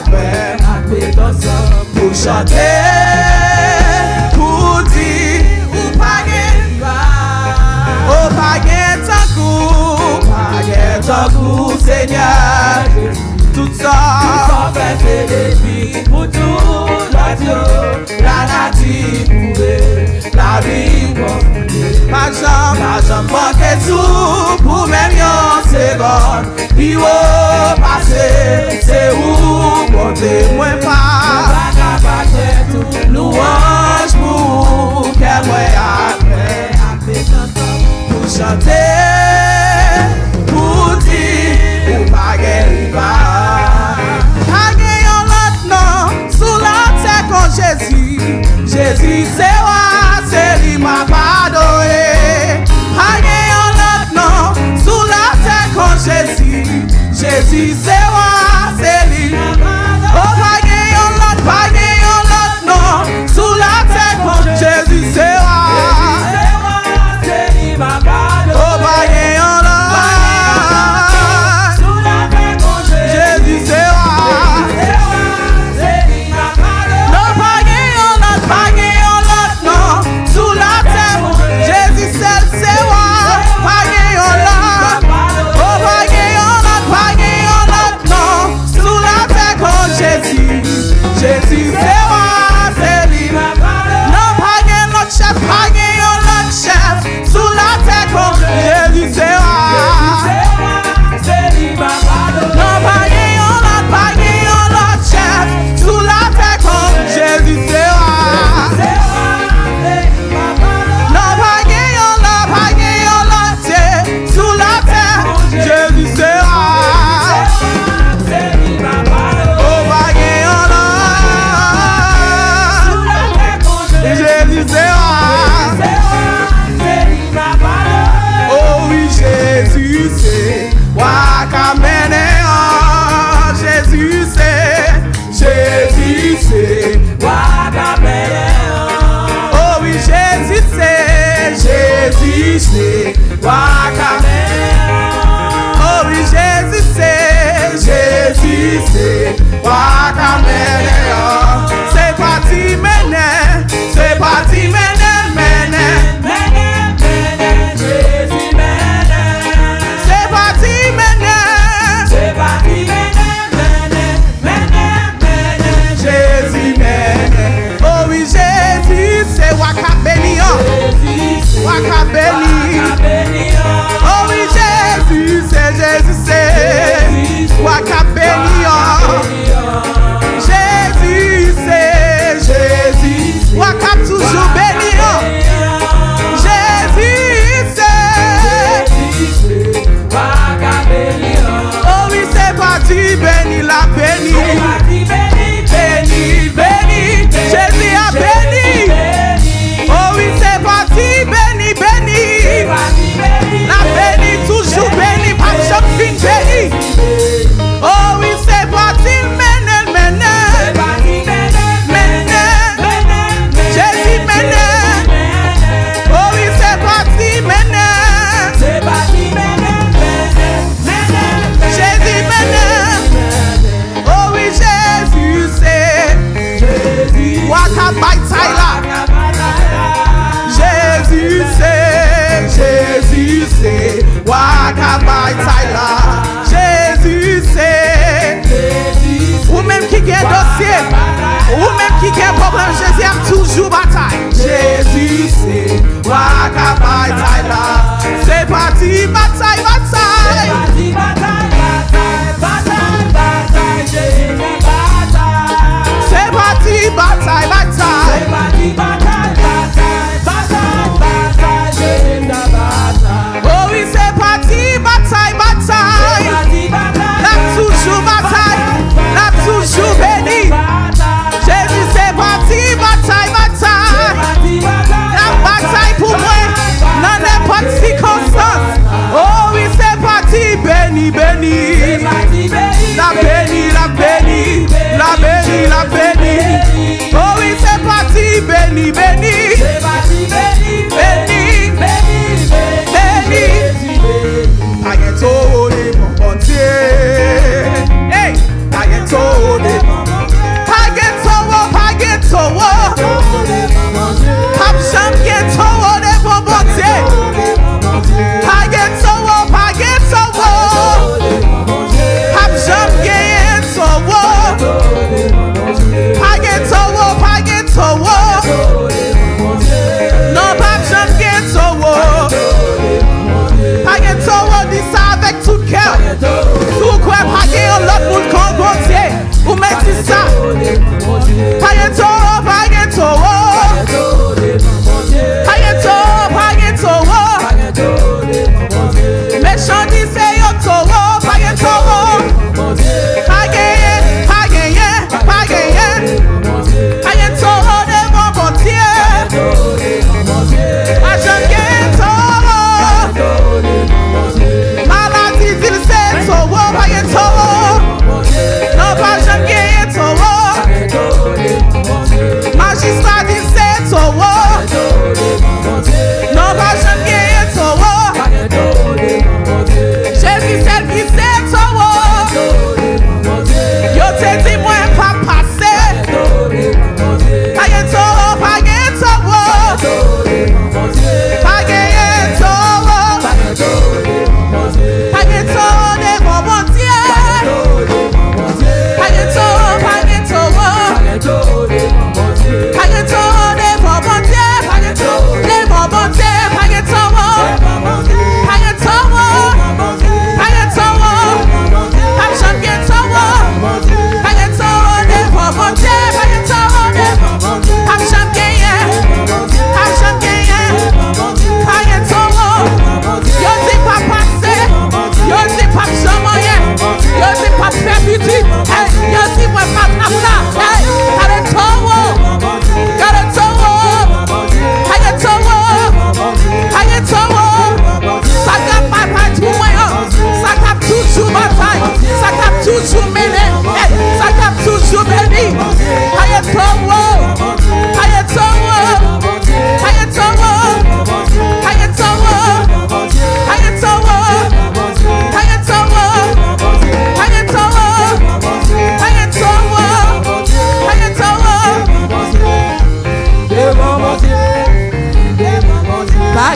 à pour chanter, pour dire ou pas oh pas coup, Seigneur, tout ça fait des pour tout la nature la vie pas jamais manquer tout pour même une seconde. Puis au passé, c'est où monter. Moi pas tout louange pour que moi après pour chanter, pour dire ou pas guérir pas gagner l'autre non sous la terre quand Jésus c'est moi, c'est lui m'a pardonné. Pas gagner l'autre non sous la terre quand Jésus c'est moi, c'est lui. Oh pas gagner l'autre non sous la terre quand Jésus c'est moi. Oh pas gagner Jésus c'est moi, c'est lui. Non pas gain l'autre chef, pas gain l'autre chef. Sous la terre comme Jésus c'est moi, c'est lui ma pardon. Non pas gain l'autre chef. Sous la terre comme Jésus c'est moi, c'est lui ma pardon. Non pas gain l'autre chef. Sous la terre Jésus c'est moi, c'est lui ma pardon. Oh pas gain Jésus c'est oh oui Jésus c'est wa kamene Jésus c'est wa kamene oh oui Jésus c'est wa kamene oh oui Jésus c'est wa kamene c'est parti mener. C'est parti mener, Jésus mène. C'est parti mener, Jésus mène. Oh oui Jésus c'est Wakabeni, oh oui Jésus c'est Wakabeni.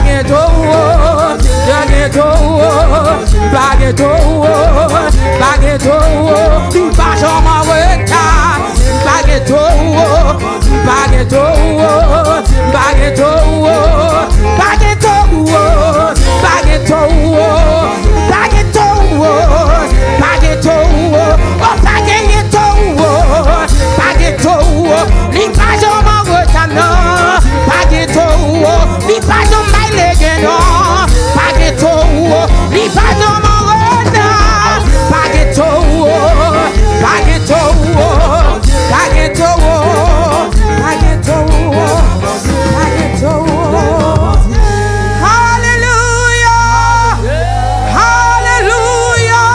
baguetto, baguetto, baguetto, il pas en retard, baguetto, baguetto, baguetto, baguetto, baguetto, baguetto, baguetto, oh baguetto, baguetto, il pas en retard, non, baguetto, il pas en maïlé, non, baguetto, il pas en retard, baguetto, baguetto, baguetto, baguetto, baguetto. Hallelujah, hallelujah.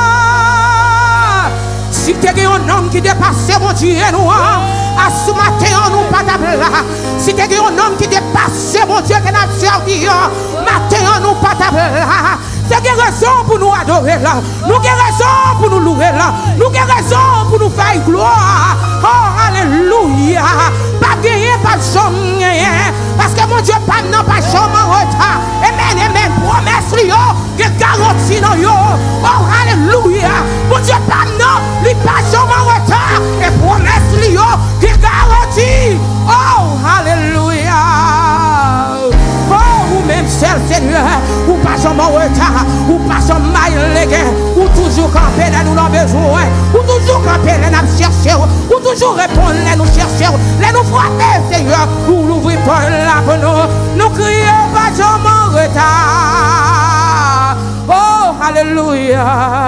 Si tu es un homme qui dépasse mon Dieu, nous, à ce matin, nous pas d'abord. Si tu es un homme qui dépasse mon Dieu, qui n'a servi, matin, nous pas d'abord. C'est une raison pour nous adorer là. Nous avons raison pour nous louer là. Nous avons raison pour nous faire gloire. Oh, alléluia. Pas gagner, pas jamais. Parce que mon Dieu, pas non, pas jamais en retard. Amen, amen. Promesse, yo, que garantie non, yo. Oh, alléluia. Mon Dieu, pas non, lui, pas jamais en retard. Et promesse, yo, que garantie. Oh, alléluia. Oh, ou même seul Seigneur, ou pas jamais en retard, ou pas jamais légué, ou toujours camper là nous avons besoin, ou toujours camper là nous chercher, ou toujours répondre là nous chercher, là nous frapper Seigneur, ou l'ouvrir pour là pour nous crions pas jamais en retard. Oh, alléluia.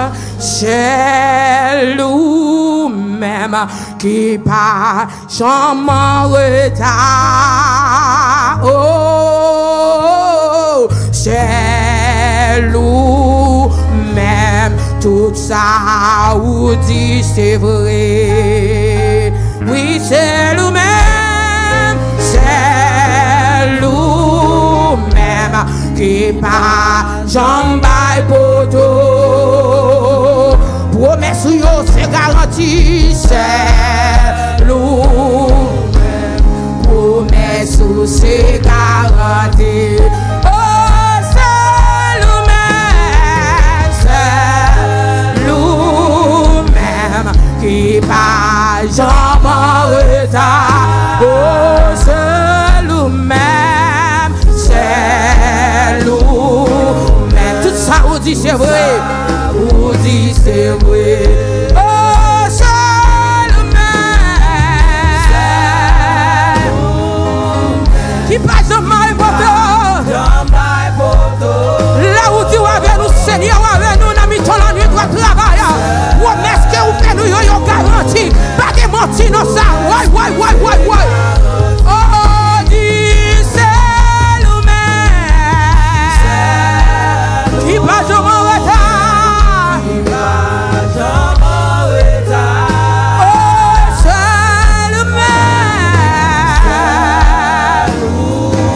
C'est nous-mêmes qui pas jamais en retard. Oh, c'est nous-mêmes, tout ça ou dit c'est vrai. Oui, c'est nous-mêmes, c'est nous-mêmes qui pas jamais pour tout. Promesse yo c'est garanti, c'est nous-mêmes. Promesse c'est garanti. Qui pas jamais en retard. Oh, c'est nous-mêmes, c'est nous-mêmes. Tout ça, on dit c'est vrai, on dit c'est vrai. Oh, c'est nous-mêmes, qui pas jamais en là où tu vas avec nous, Seigneur, avec nous, dans mi-temps la nuit, doit travailler. Promesse que vous faites nous, yo garanti. Pas de mentir, non, ça. Ouais. Oh, dis, c'est nous-mêmes. Qui va jamais en retard. Oh, c'est nous-mêmes.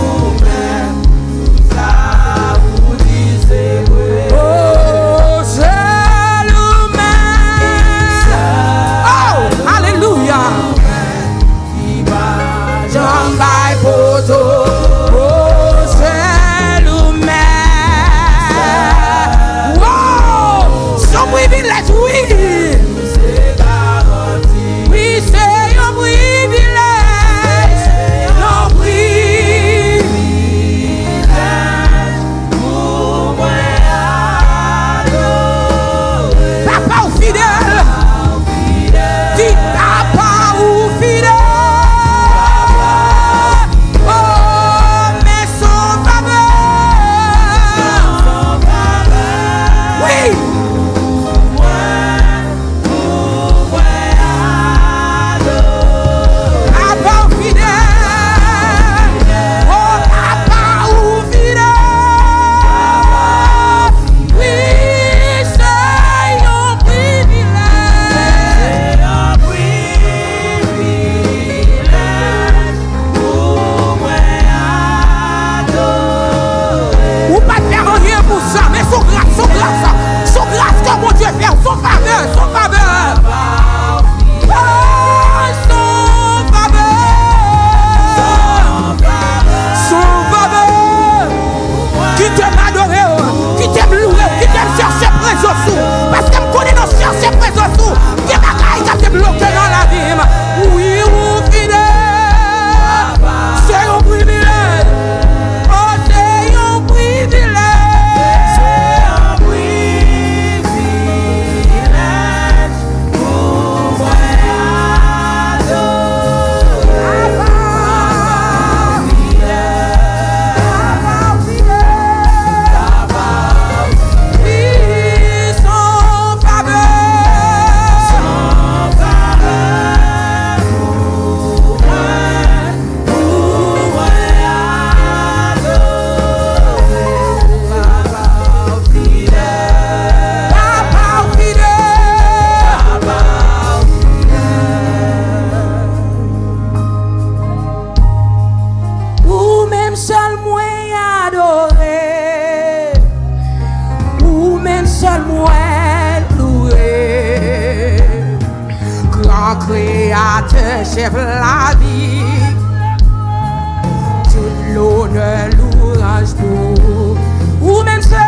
Créateur, chef la vie. Tout l'honneur, l'ouvrage pour ou même seul.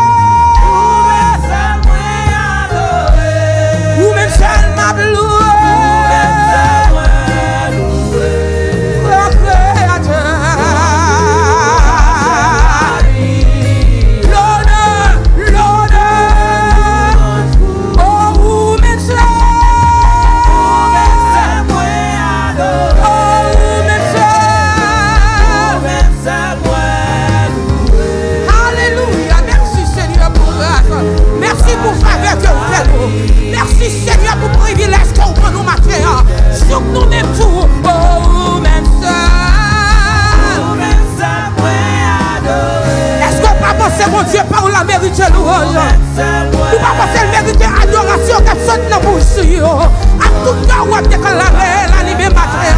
Ou même seul m'a loué. Merci Seigneur pour le privilège qu'on prend nous matin. Sur nous même tout. Oh, même seul. Est-ce qu'on peut penser mon Dieu par la mérite louange? Ou pas penser le mérite adoration qui saute dans la bouche? À tout temps, on déclare l'animé matin.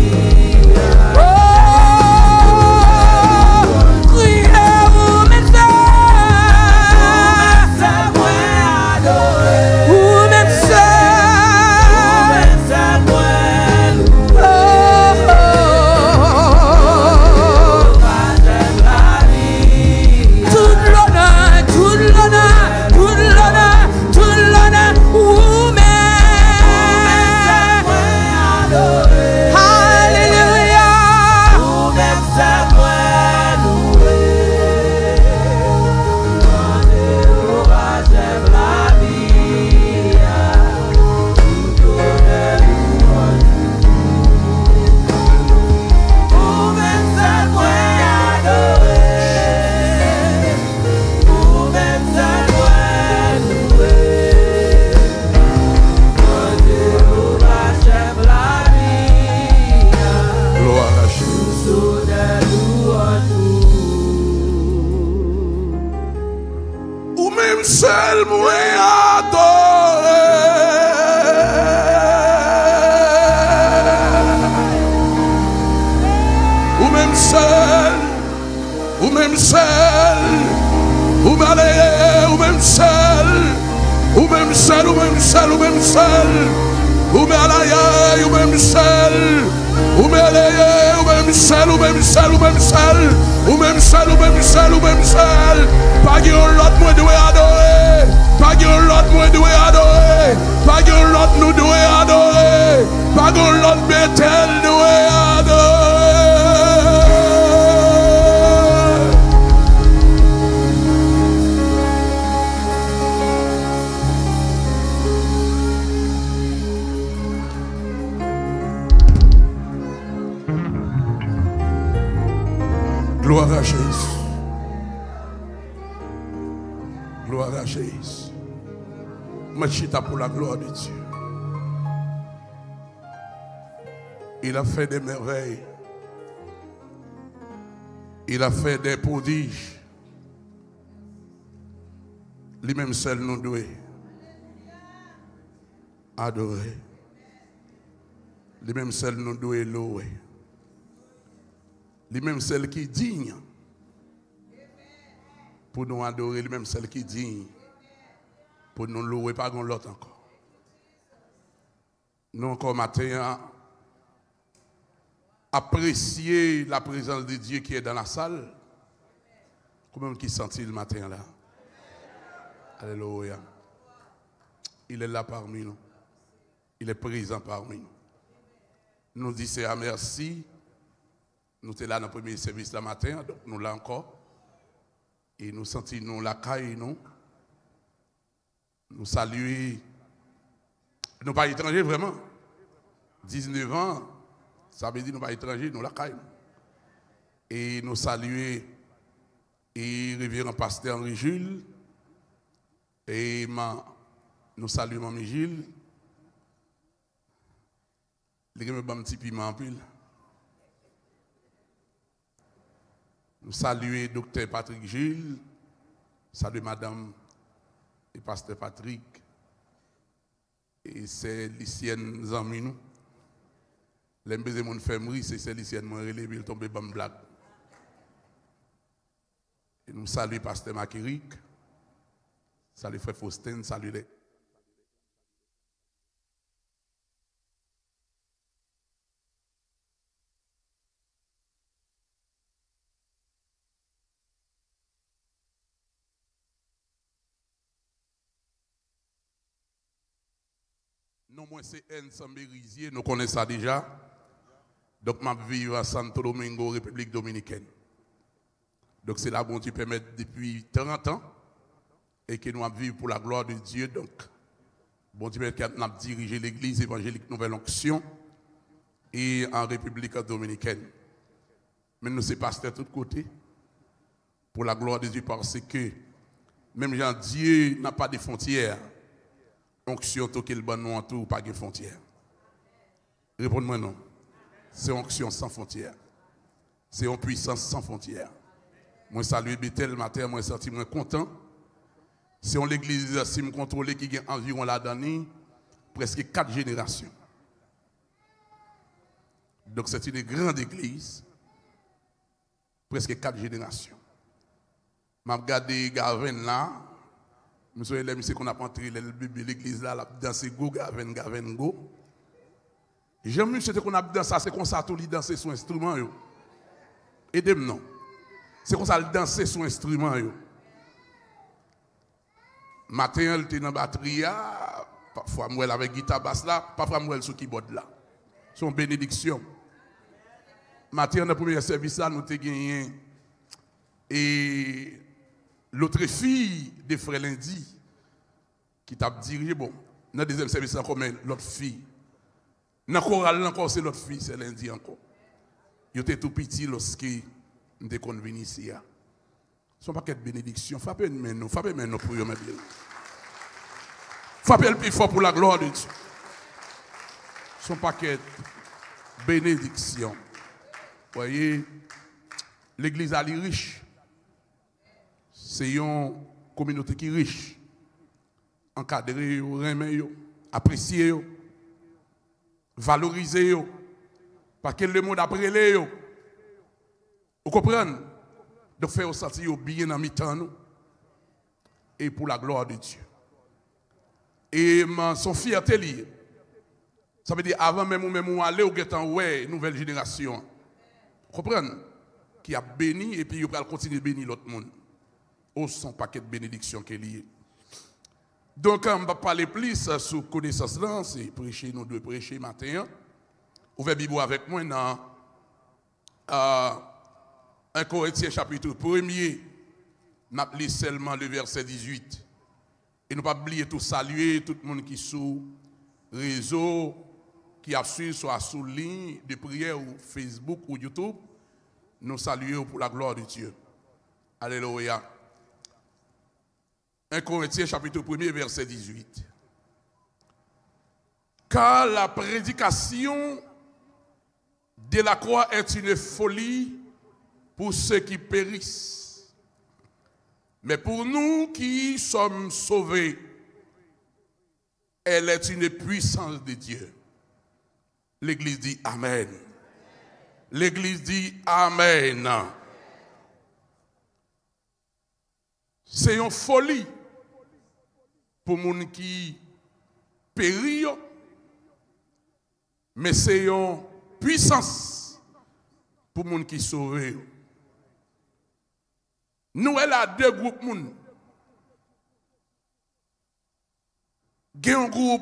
Gloire à Jésus. Gloire à Jésus. Machita pour la gloire de Dieu. Il a fait des merveilles. Il a fait des prodiges. Lui-même seul nous doit adorer. Lui-même seul nous doit louer. Lui-même seul qui est digne pour nous adorer. Lui-même seul qui est digne pour nous louer. Pas l'autre encore. Nous encore matin apprécier la présence de Dieu qui est dans la salle. Comment qui sentit le matin là? Alléluia. Il est là parmi nous. Il est présent parmi nous. Nous disons merci. Nous sommes là dans le premier service le matin, donc nous là encore. Et nous sentons nous la caille, nous saluons. Nous pas étrangers vraiment. 19 ans, ça veut dire nous pas étrangers, nous la caille. Et nous saluons et révérend pasteur Henri Jules. Et nous saluons Mamie Gilles. Les gens me donnent un petit piment en pile. Nous saluons docteur Patrick Gilles. Salut madame et pasteur Patrick. Et c'est lycéenne Zami nous. L'embêté mon infirmerie, c'est lycéenne moi relevé, il tombe bam blague. Et nous saluons pasteur Makirik. Salut frère Faustin, salut les. Non, moi, c'est Ensemble Berisier, nous connaissons ça déjà. Donc, je vis à Santo Domingo, République Dominicaine. Donc, c'est là où Dieu permet depuis 30 ans et que nous vivons pour la gloire de Dieu. Donc, bon Dieu permet nous diriger l'église évangélique Nouvelle Onction et en République Dominicaine. Mais nous, c'est pasteur de tous côtés pour la gloire de Dieu parce que même Jean, Dieu n'a pas de frontières. Onction, tout le bon nous en tout, pas de frontières. Répondez-moi non. C'est onction sans frontières. C'est une puissance sans frontières. Moi, salue Bethel matin, moi, senti moins content. C'est l'église, si me contrôle, qui a environ la dernière, presque 4 générations. Donc, c'est une grande église, presque 4 générations. Je regarde Gavin là, monsieur le monsieur qu'on a entré l'église là, dans ces go, Gavin go. J'aime mieux qu'on a dansé, c'est comme ça, tout lui danser son instrument. Aidez-moi non. C'est comme ça, il danser son instrument. Matin, il était dans la batterie, parfois moi avec guitare basse là, parfois moi sur keyboard là. C'est une bénédiction. Matin, dans le premier service là, nous avons gagné. Et l'autre fille de Frère Lundi, qui t'a dirigé, bon, dans le deuxième service, encore l'autre fille. Dans le choral, encore, c'est l'autre fille, c'est Lundi encore. Il était tout petit lorsque nous sommes venus ici. Ce ne sont pas de bénédiction. Frappez-nous, frappez-nous pour eux. Frappez le plus fort pour la gloire de Dieu. Ce ne sont pas de bénédiction. Vous voyez, l'église est riche. C'est une communauté qui est riche. Encadrée, appréciée, valorisée. Parce que le monde après les. Vous comprenez? Donc, faire sentir bien dans mi-temps nous. Et pour la gloire de Dieu. Et son fierté liée. Ça veut dire avant même ou aller au guetant ouais nouvelle génération. Vous comprenez? Qui a béni et puis il va continuer de bénir l'autre monde. Au son paquet de bénédictions qui est lié. Donc, on va parler plus sur connaissance là, c'est prêcher, nous deux prêcher matin. Ouvrez Bible avec moi dans 1 Corinthiens chapitre 1er, nous appelons seulement le verset 18. Et nous ne pas oublier tout saluer tout le monde qui est sur réseau, qui a suivi soit sur ligne de prière ou Facebook ou YouTube. Nous saluons pour la gloire de Dieu. Alléluia. 1 Corinthiens chapitre 1er verset 18. Car la prédication de la croix est une folie pour ceux qui périssent. Mais pour nous qui sommes sauvés, elle est une puissance de Dieu. L'Église dit Amen. L'Église dit Amen. C'est une folie pour les gens qui périssent, mais c'est une puissance pour les gens qui sauvent. Nous, elle a 2 groupes. Il y a un groupe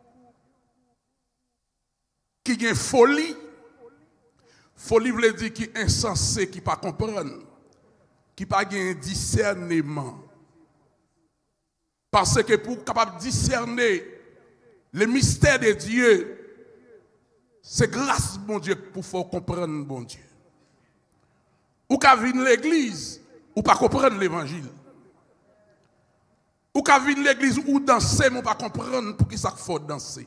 qui a folie. Folie veut dire qui est insensé, qui ne pas comprendre, qui n'a pas un discernement. Parce que pour capable de discerner le mystère de Dieu, c'est grâce, bon Dieu, pour faire comprendre, bon Dieu. Ou qu'à venir l'église, ou pas comprendre l'évangile. Ou qu'à venir l'église, ou danser, mais pas comprendre pour qui ça faut danser.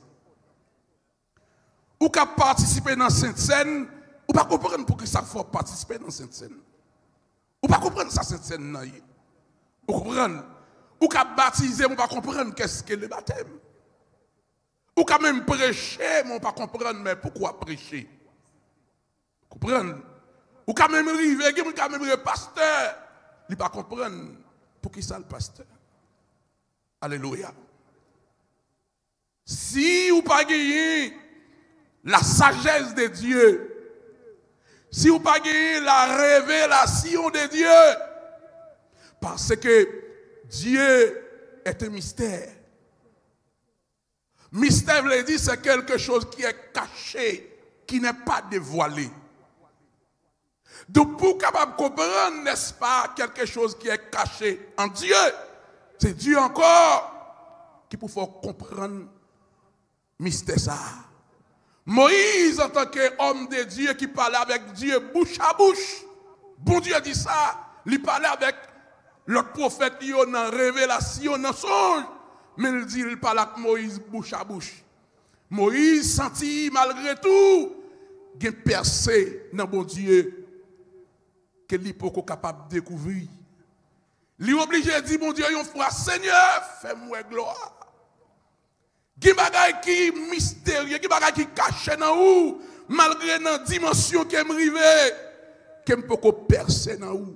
Ou qu'à participer dans Sainte Seine, ou pas comprendre pour qui ça faut participer dans Sainte Seine. Ou pas comprendre ça Sainte Seine. Ou comprendre. Ou qu'à baptiser, ou pas comprendre qu'est-ce que le baptême. Ou qu'à même prêcher, mais pas comprendre mais pourquoi prêcher. Comprendre. Ou qu'à même arriver, ou qu'à même le pasteur, il pas comprendre pour qui ça le pasteur. Alléluia. Si vous pas gagné la sagesse de Dieu, si vous pas gagné la révélation de Dieu, parce que Dieu est un mystère. Mystère veut dire c'est quelque chose qui est caché, qui n'est pas dévoilé. Donc pour capable comprendre, n'est-ce pas, quelque chose qui est caché en Dieu, c'est Dieu encore qui peut faire comprendre mystère ça. Moïse en tant qu'homme de Dieu qui parlait avec Dieu bouche à bouche, bon Dieu dit ça, il parlait avec l'autre prophète qui a dans révélation, dans songe, mais il dit il parle avec Moïse bouche à bouche. Moïse sentit malgré tout qu'il y a percé dans bon Dieu que il n'est pas capable de découvrir. Il est obligé de dire bon Dieu une fois Seigneur, fais-moi gloire. Qui bagay qui mystérieux, qui bagay qui caché dans où, malgré dans dimension qui m'rivé, qui m'poko percer dans où.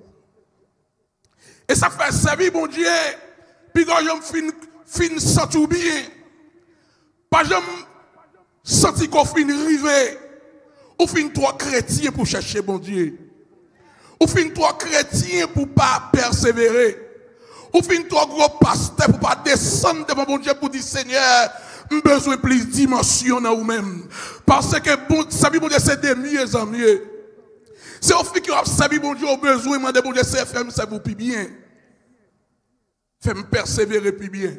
Et ça fait servir bon Dieu, puis quand je fin senti bien, pas je senti qu'on fin rivé, ou fin trois chrétiens pour chercher bon Dieu, ou fin trois chrétiens pour pas persévérer, ou fin trois gros pasteurs pour pas descendre devant bon Dieu pour dire Seigneur, besoin de plus de dimension dans vous-même. Parce que bon, savoir bon Dieu, c'est de mieux en mieux. C'est au fait que savoir bon Dieu, au besoin de bon Dieu, c'est faire vous plus bien. Faire me persévérer plus bien.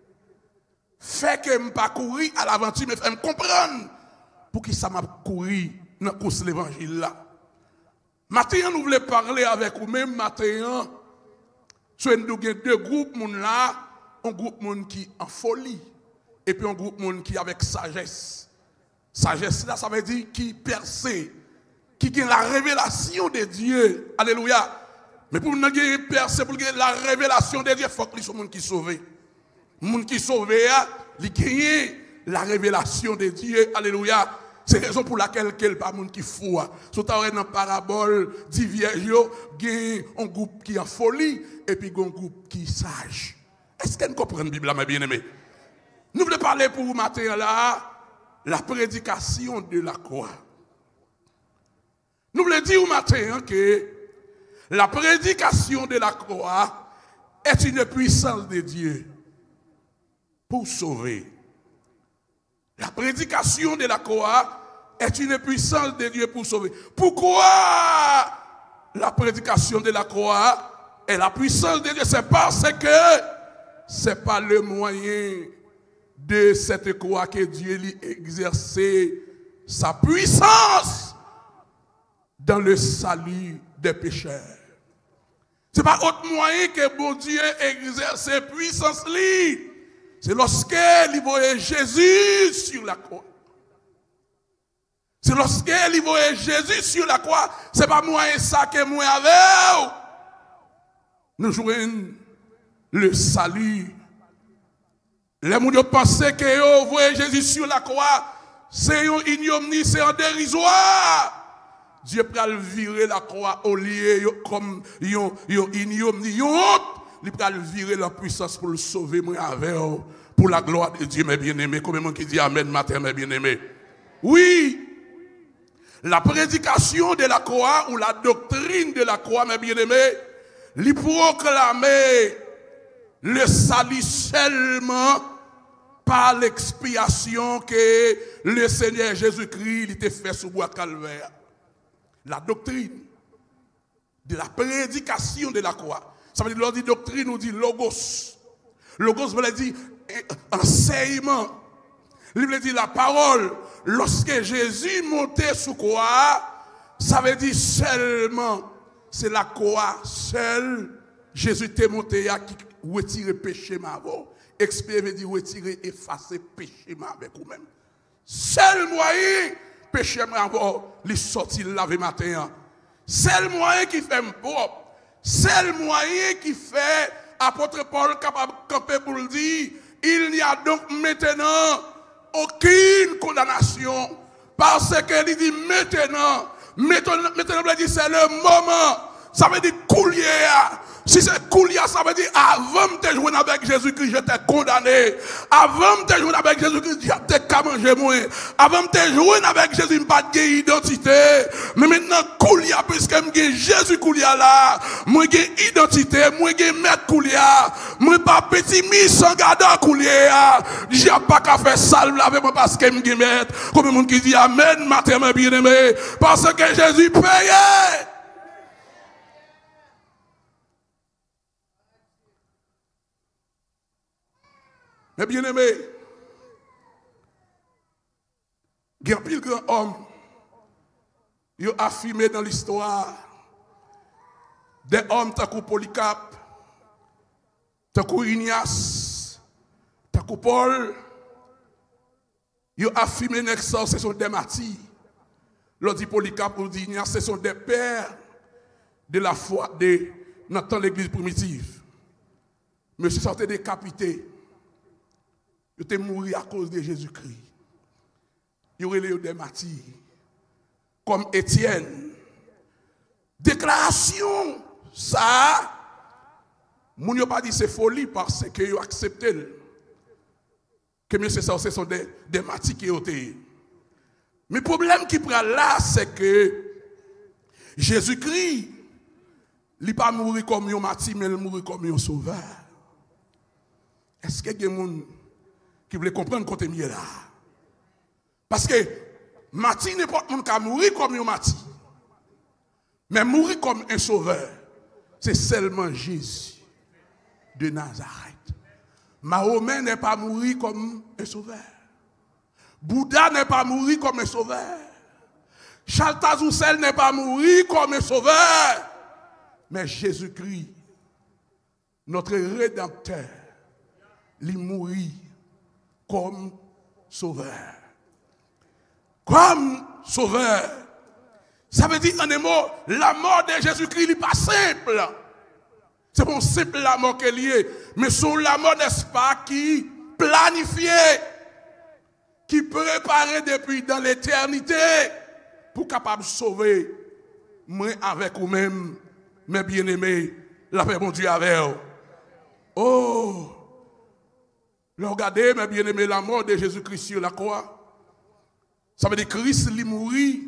Fait que me pas courir à l'aventure, mais faire me comprendre pour qui ça m'a couru dans la course de l'évangile là. Maintenant, nous voulons parler avec vous-même, maintenant, sur deux groupes là, un groupe monde qui en folie. Et puis un groupe monde qui avec sagesse. Sagesse là, ça veut dire qui percé, qui a la révélation de Dieu. Alléluia. Mais pour nous percer, pour la révélation de Dieu, il faut que ce monde qui sauvé. Le monde qui sauvé, il gagne la révélation de Dieu. Alléluia. C'est la raison pour laquelle il n'y a pas de monde qui fou. Sur dans la parabole, dit vierge, il y a un groupe qui est en folie et puis un groupe qui est sage. Est-ce qu'elle comprend la Bible, mes bien-aimés? Nous voulons parler pour vous matin là, la prédication de la croix. Nous voulons dire au matin que la prédication de la croix est une puissance de Dieu pour sauver. La prédication de la croix est une puissance de Dieu pour sauver. Pourquoi la prédication de la croix est la puissance de Dieu? C'est parce que ce n'est pas le moyen de cette croix que Dieu lui exerçait sa puissance dans le salut des pécheurs. Ce n'est pas autre moyen que bon Dieu exerce sa puissance lui. C'est lorsqu'il voyait Jésus sur la croix. C'est lorsqu'il voyait Jésus sur la croix. Ce n'est pas moyen ça que moi avec. Nous jouons le salut. Les gens pensaient que vous voyez Jésus sur la croix, c'est une ignominie, c'est un dérisoire. Dieu peut virer la croix au lieu comme une ignominie, une honte. Il peut virer la puissance pour le sauver, moi, avec pour la gloire de Dieu, mes bien-aimés. Comme monde qui dit Amen, matin, mes bien-aimés. Oui, la prédication de la croix ou la doctrine de la croix, mes bien-aimés, lui proclamer le salut seulement par l'expiation que le Seigneur Jésus-Christ était fait sous bois calvaire. La doctrine de la prédication de la croix. Ça veut dire, l'on dit doctrine, on dit logos. Logos veut dire enseignement. Il veut dire la parole. Lorsque Jésus montait sous croix, ça veut dire seulement, c'est la croix seule. Jésus était monté à qui retirer péché m'avant. Expier veut dire retirer, effacer péché avec vous-même. Seul moyen, péché m'avant, les sortir laver matin. Seul moyen qui fait propre. Seul moyen qui fait, apôtre Paul capable de camper pour le dire, il n'y a donc maintenant aucune condamnation. Parce qu'il dit maintenant, il dit c'est le moment. Ça veut dire coulier. Si c'est Koulia, ça veut dire avant de jouer avec Jésus-Christ, j'étais condamné. Avant de jouer avec Jésus-Christ, j'étais qu'à manger moi. Avant de jouer avec Jésus, je n'ai pas d'identité. Mais maintenant, Koulia, puisque j'ai Jésus Koulia là, moi j'ai identité, moi j'ai maître Koulia, moi pas petit mis sans gardant Koulia. J'ai pas qu'à faire salve avec moi parce que j'ai maître. Comme le monde qui dit Amen, matin, mes bien-aimés. Parce que Jésus payait. Mais bien aimé, il y a un pile grand homme, il a affirmé dans l'histoire des hommes tant que Polycarpe, tant que Ignace, tant que Paul, il a affirmé que ce sont des martyrs. L'on dit Polycarpe, on dit Ignace, ce sont des pères de la foi dans l'église primitive. Monsieur sortait décapité. Il était mort à cause de Jésus-Christ. Il y aurait eu des martyrs. Comme Étienne. Déclaration, ça, moun yo pas dit c'est folie parce que yo accepté que monsieur ça ce sont des martyrs qui ont été. Mais le problème qui prend là, c'est que Jésus-Christ, il n'est pas mort comme un martyr, mais il mort comme un sauveur. Est-ce que y a des gens qui veulent comprendre quand tu es là? Parce que martyr, n'importe qui peut mourir comme un martyr. Mais mourir comme un sauveur, c'est seulement Jésus de Nazareth. Mahomet n'est pas mort comme un sauveur. Bouddha n'est pas mort comme un sauveur. Charles Tazoussel n'est pas mort comme un sauveur. Mais Jésus-Christ, notre Rédempteur, il mourit comme sauveur. Comme sauveur. Ça veut dire, en un mot, la mort de Jésus-Christ n'est pas simple. C'est pas simple la mort qu'elle est. Mais c'est la mort, n'est-ce pas, qui planifiée, qui préparait depuis dans l'éternité pour capable de sauver moi avec vous-même, mes bien-aimés, la paix mon Dieu avec vous. Oh! Regardez, mes bien-aimés, la mort de Jésus-Christ sur la croix. Ça veut dire que Christ, il mourit,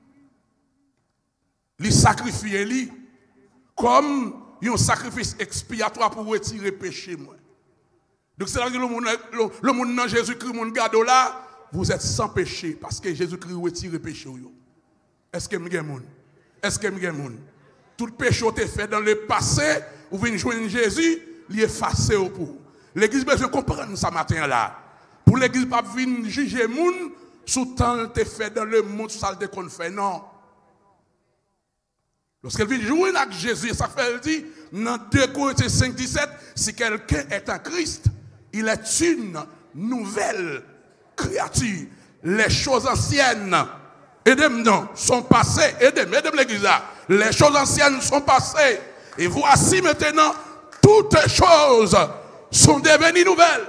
il sacrifié, lui, comme un sacrifice expiatoire pour retirer le péché. Moi. Donc, c'est là que le monde dans Jésus-Christ, mon gado là, vous êtes sans péché parce que Jésus-Christ retire le péché. Est-ce que vous avez monde? Est-ce que vous avez monde? Tout péché est fait dans le passé, vous venez joindre Jésus, il est effacé au pour. L'église besoin comprendre ça matin là. Pour l'église pas venir juger moun sous temps te fait dans le monde ça te qu'on fait non. Lorsqu'elle vient jouer avec Jésus, ça fait elle dit dans 2 Corinthiens 5:17, si quelqu'un est en Christ, il est une nouvelle créature. Les choses anciennes sont passées. Aidez l'église là. Les choses anciennes sont passées. Et voici maintenant toutes choses sont devenues nouvelles.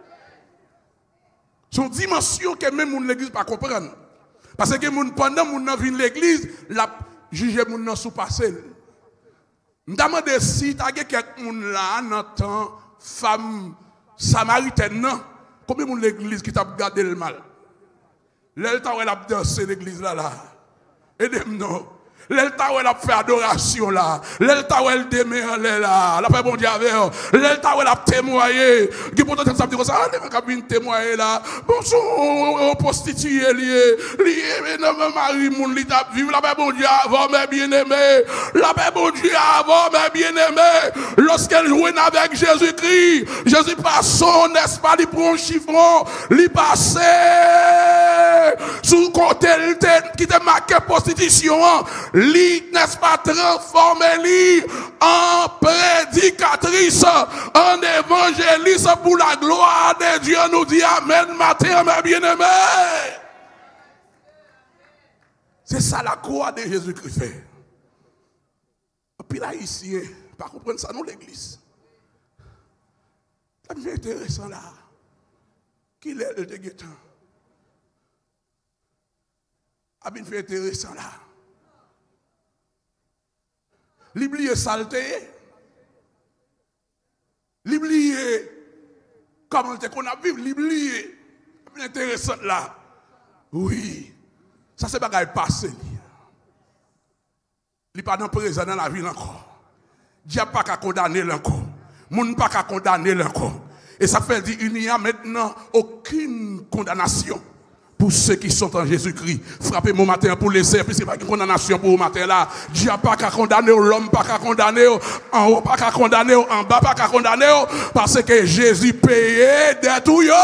Son dimension que même l'église pas comprendre. Parce que pendant mon vient l'église, la juger mon sous passé. Me demande si tu as quelqu'un là dans temps femme samaritaine combien mon l'église qui t'a gardé le mal. L'elta elle a dansé l'église là. Aidez-moi. L'elta elle a fait adoration là. L'elta elle demeure là. La paix bon Dieu avec. L'elta elle a témoigné. Qui pourtant ça me dit ça, on va venir témoigner là. Bonjour prostituée lié mari moun li t'a vivre la paix bon Dieu avant mes bien-aimés. La paix bon Dieu avant mes bien-aimés. Lorsqu'elle jouait avec Jésus-Christ, Jésus passe n'est-ce pas, il prend un chiffon, il passe sous côté qui te marqué prostitution. Li, n'est-ce pas, transformé li en prédicatrice, en évangéliste pour la gloire de Dieu. Nous dit Amen, matin, mes bien-aimés. C'est ça la croix de Jésus-Christ fait. Et puis là, ici, pas comprendre ça, nous, l'église. Ça me fait intéressant là. Qui est le déguetant? Ça me fait intéressant là. L'oublier saleté, L'oublier. Comment qu'on a vécu, l'oublier. C'est intéressant là. Oui. Ça c'est bagaille passé. Il n'est pas dans présent dans la vie encore. Dieu pas qu'à condamner encore. Moun pas qu'à condamner encore. Et ça fait dire il n'y a maintenant aucune condamnation pour ceux qui sont en Jésus-Christ. Frappez mon matin pour les airs, puisque pas de condamnation pour le matin là. Dieu pas qu'à condamner, l'homme pas qu'à condamner, en haut pas qu'à condamner, en bas pas qu'à condamner, parce que Jésus payait de tout yo.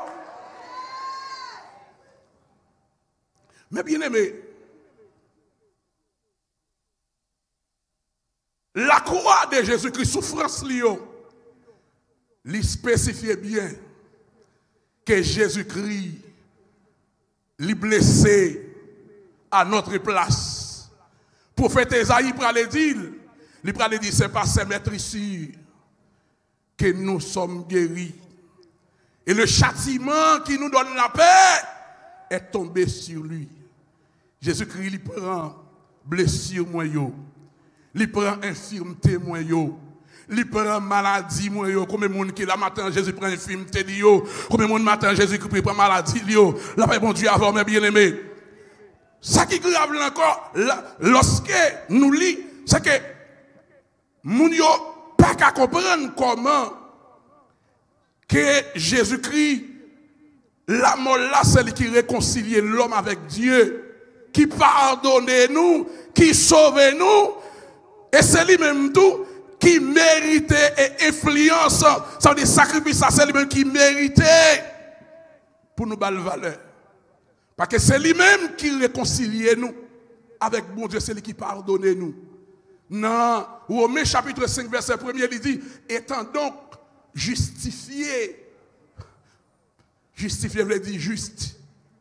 Mais bien aimé, la croix de Jésus-Christ, souffrance lui spécifiait bien que Jésus-Christ lui blessé à notre place. Prophète Esaïe prale dire, c'est pas ces maîtres ici que nous sommes guéris. Et le châtiment qui nous donne la paix est tombé sur lui. Jésus-Christ lui prend blessure moi yo. Il prend infirmité moi yo. Il prend maladie moi yo. Combien de monde qui la matin Jésus prend infirmité li yo. Combien de monde matin Jésus qui prend maladie li yo. La paix bon Dieu avant mes bien-aimés. Ça qui grave encore lorsque nous lit c'est que moun yo pas qu'à comprendre comment que Jésus-Christ la mort là c'est lui qui réconcilie l'homme avec Dieu, qui pardonne nous, qui sauve nous. Et c'est lui-même tout qui méritait et influence. Ça veut dire sacrifice, c'est lui-même qui méritait pour nous donner valeur. Parce que c'est lui-même qui réconcilie nous avec bon Dieu, c'est lui qui pardonne nous. Non, Romains chapitre 5, verset 1, il dit, étant donc justifié veut dire juste.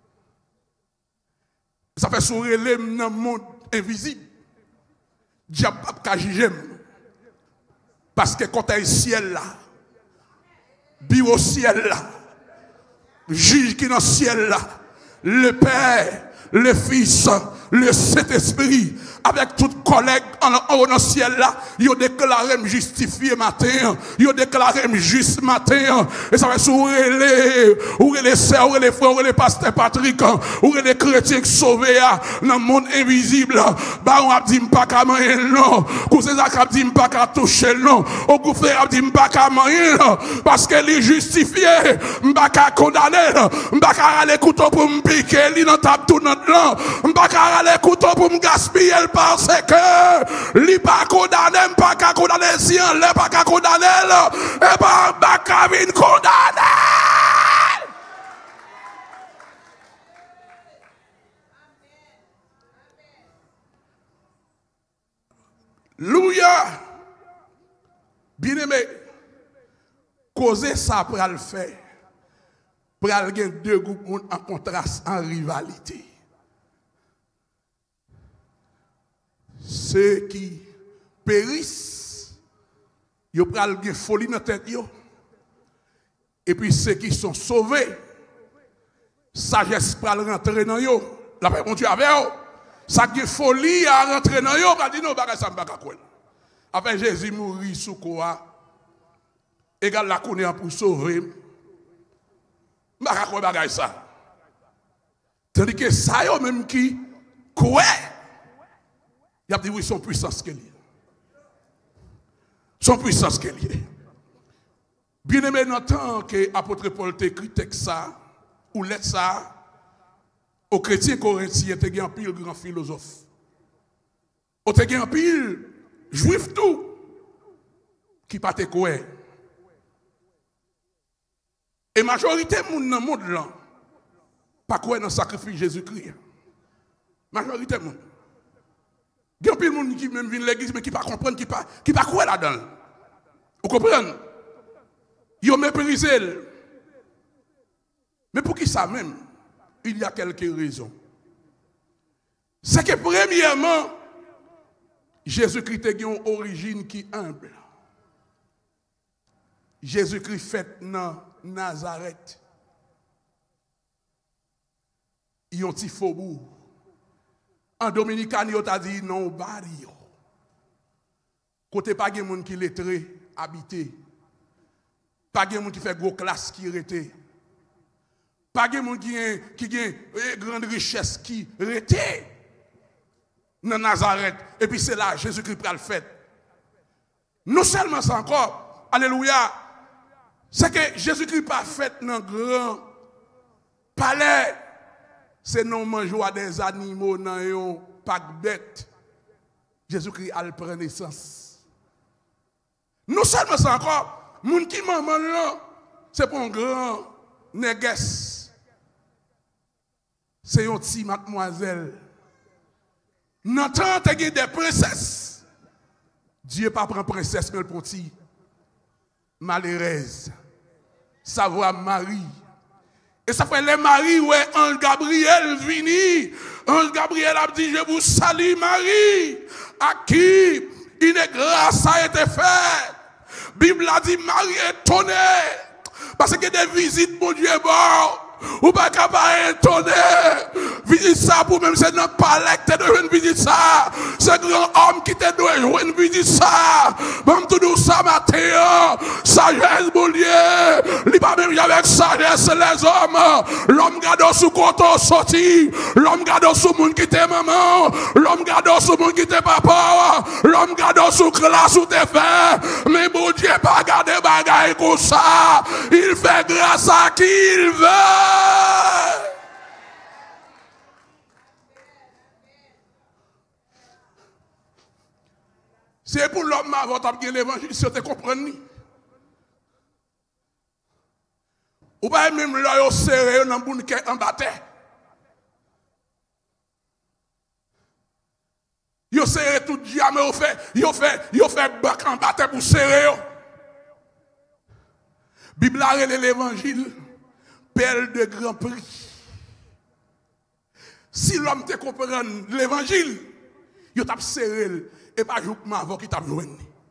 Ça fait sourire dans le monde invisible. Diable pas juger parce que quand il ciel là, bio ciel là, juge qui dans le ciel là, le Père, le Fils, le Saint-Esprit, avec toute collègue en haut dans le ciel là, ils ont déclaré me justifié matin, ils ont déclaré me juste matin, et ça va sourire les sœurs, les frères, les pasteurs Patrick, ou les chrétiens sauvés dans le monde invisible, bah on a dit pas qu'à manger non, cousin a dit pas qu'à toucher non, au gouffre a dit pas qu'à manger non, parce que les justifiés, pas qu'à condamner, pas qu'à aller couteau pour me piquer, li dans table tout notre là, pas qu'à aller couteau pour me gaspiller parce que li pas condamné, pas qu'à condamner si on l'est pas qu'à condamner, et pas qu'à venir condamner. Louia, bien aimé, causer ça pour le faire, pour aller deux groupes en contraste, en rivalité. Ceux qui périssent, ils prennent une folie dans la tête. Et puis ceux qui sont sauvés, sagesse prend rentrer dans eux. La paix, mon Dieu, avec eux. Ça qui est folie à rentrer dans eux, il dit non, ça ne va pas. Après Jésus mourit sous quoi? Égal la connaît pour sauver. Je ne vais pas ça. Tandis que ça, eux même qui quoi? Il a dit oui, son puissance qu'elle est. Son puissance qu'elle est. Bien aimé, dans le temps que l'apôtre Paul t'a écrit ça, ou lettre ça, aux chrétiens corinthiens, il y a un pile grand philosophe. Il y a un pile juif tout, qui pas te quoi. Et la majorité de monde dans le monde là, pas quoi dans le sacrifice Jésus-Christ. Majorité de monde. Il y a un peu de monde qui même vient à l'église, mais qui ne comprend pas, qui ne croit là-dedans. Vous comprenez? Ils ont méprisé. Mais pour qui ça même? Il y a quelques raisons. C'est que premièrement, Jésus-Christ a une origine qui est humble. Jésus-Christ fait dans Nazareth. Ils ont un petit faubourg. En Dominicain, il a dit non, barrio. Côté pas de monde qui lettré, habité. Pas de monde qui fait gros classe qui arrêté. Pas de monde qui a grande richesse qui arrêté. Dans Nazareth. Et puis c'est là Jésus-Christ pral fait. Non seulement ça encore, alléluia, c'est que Jésus-Christ pas fait dans grand palais. C'est non manger des animaux dans un pack bête. Jésus-Christ a pris naissance. Non seulement ça encore, moun qui maman là, c'est pour un grand négresse. C'est une petite mademoiselle. N'entend des princesses. Dieu pas prend princesse mais le petit malheureuse. Ça voit Marie. Et ça fait les maris ouais ange Gabriel vini. Ange Gabriel a dit je vous salue Marie à qui une grâce a été faite. Bible a dit Marie est étonnée parce que des visites mon Dieu bon. Ou pas capable étonner. Visite ça pour même c'est notre palais que tu dois visiter ça. Ce grand homme qui te doit jouer visite ça. Même tout ça matin. Sagesse mon Dieu. Il pas même avec sagesse les hommes. L'homme garde sous coton sorti. L'homme garde sous monde qui te maman. L'homme garde sous monde qui te papa. L'homme garde sous classe ou te fait. Mais mon Dieu pas garder bagaille comme ça. Il fait grâce à qui il veut. C'est pour l'homme avant de l'évangile, si vous comprenez. Ou pas même là, vous serrez dans le bouquet en bataille. Vous serrez tout jamais, vous fait bac en bataille pour serrer. Bible a l'évangile. Perle de grand prix. Si l'homme te comprend l'évangile, il t'a serré et pas jouer avant qui t'a joué.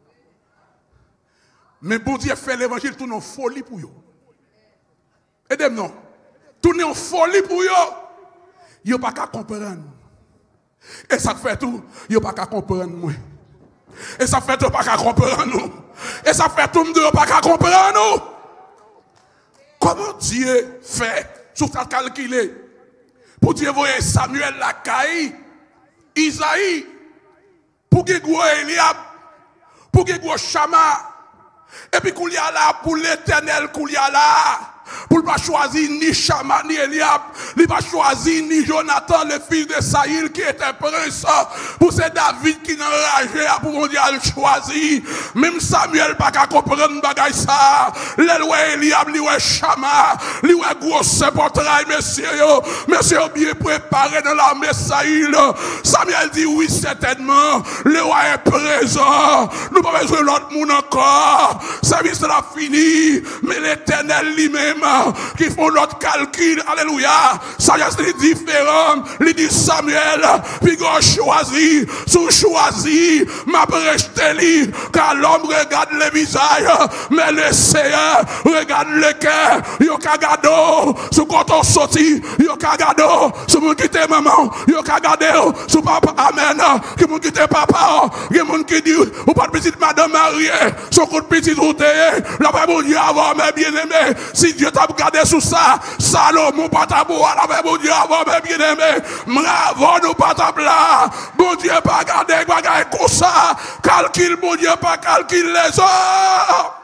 Mais bon Dieu fait l'évangile tout en folie pour eux. Aidez-moi. Tout en folie pour eux. Ils pas qu'à comprendre. Et ça fait tout, ils pas qu'à comprendre moi. Et ça fait tout pas qu'à comprendre nous. Et ça fait tout nous pas qu'à comprendre nous. Comment Dieu fait, sur ta calculé, pour Dieu voyer Samuel la caille, Isaïe, pour qu'il y ait Eliab, pour qu'il y ait Shama, et puis qu'il y a là, pour l'éternel qu'il y a là, pour ne pas choisir ni Shama ni Eliab, il ne pas choisir ni Jonathan, le fils de Saïl, qui était prince, pour c'est David qui n'a enragé, pour mon Dieu choisi. Même Samuel pas qu'à comprendre bagaille ça. Le Eliab, le Shama, le gros portrait, messieurs bien préparé dans l'armée Saïl. Samuel dit oui, certainement, le roi est présent. Nous n'avons pas besoin de l'autre monde encore. Service l'a fini, mais l'éternel lui-même, qui font notre calcul, alléluia, sagesse est différente, il dit Samuel, puis qu'on choisit, sous choisi, m'a rejeté lui, car l'homme regarde le visage, mais le Seigneur regarde le cœur, yo ka gado, sous quand on sortit, yo ka gado, sous mon qui te maman, yo ka gado, sous papa, amen, qui mon qui te papa, qui mon qui dit, ou pas de petite madame mariée, son coup de petite route, la paix mon Dieu avant, mes bien-aimés, si Dieu t'a regardé sous ça, Salomon pas ta boire, la paix mon Dieu avant, mes bien-aimés, bravo nous pas ta là, mon Dieu pas regarder, bagaille comme ça, calcul mon Dieu pas calcul les hommes.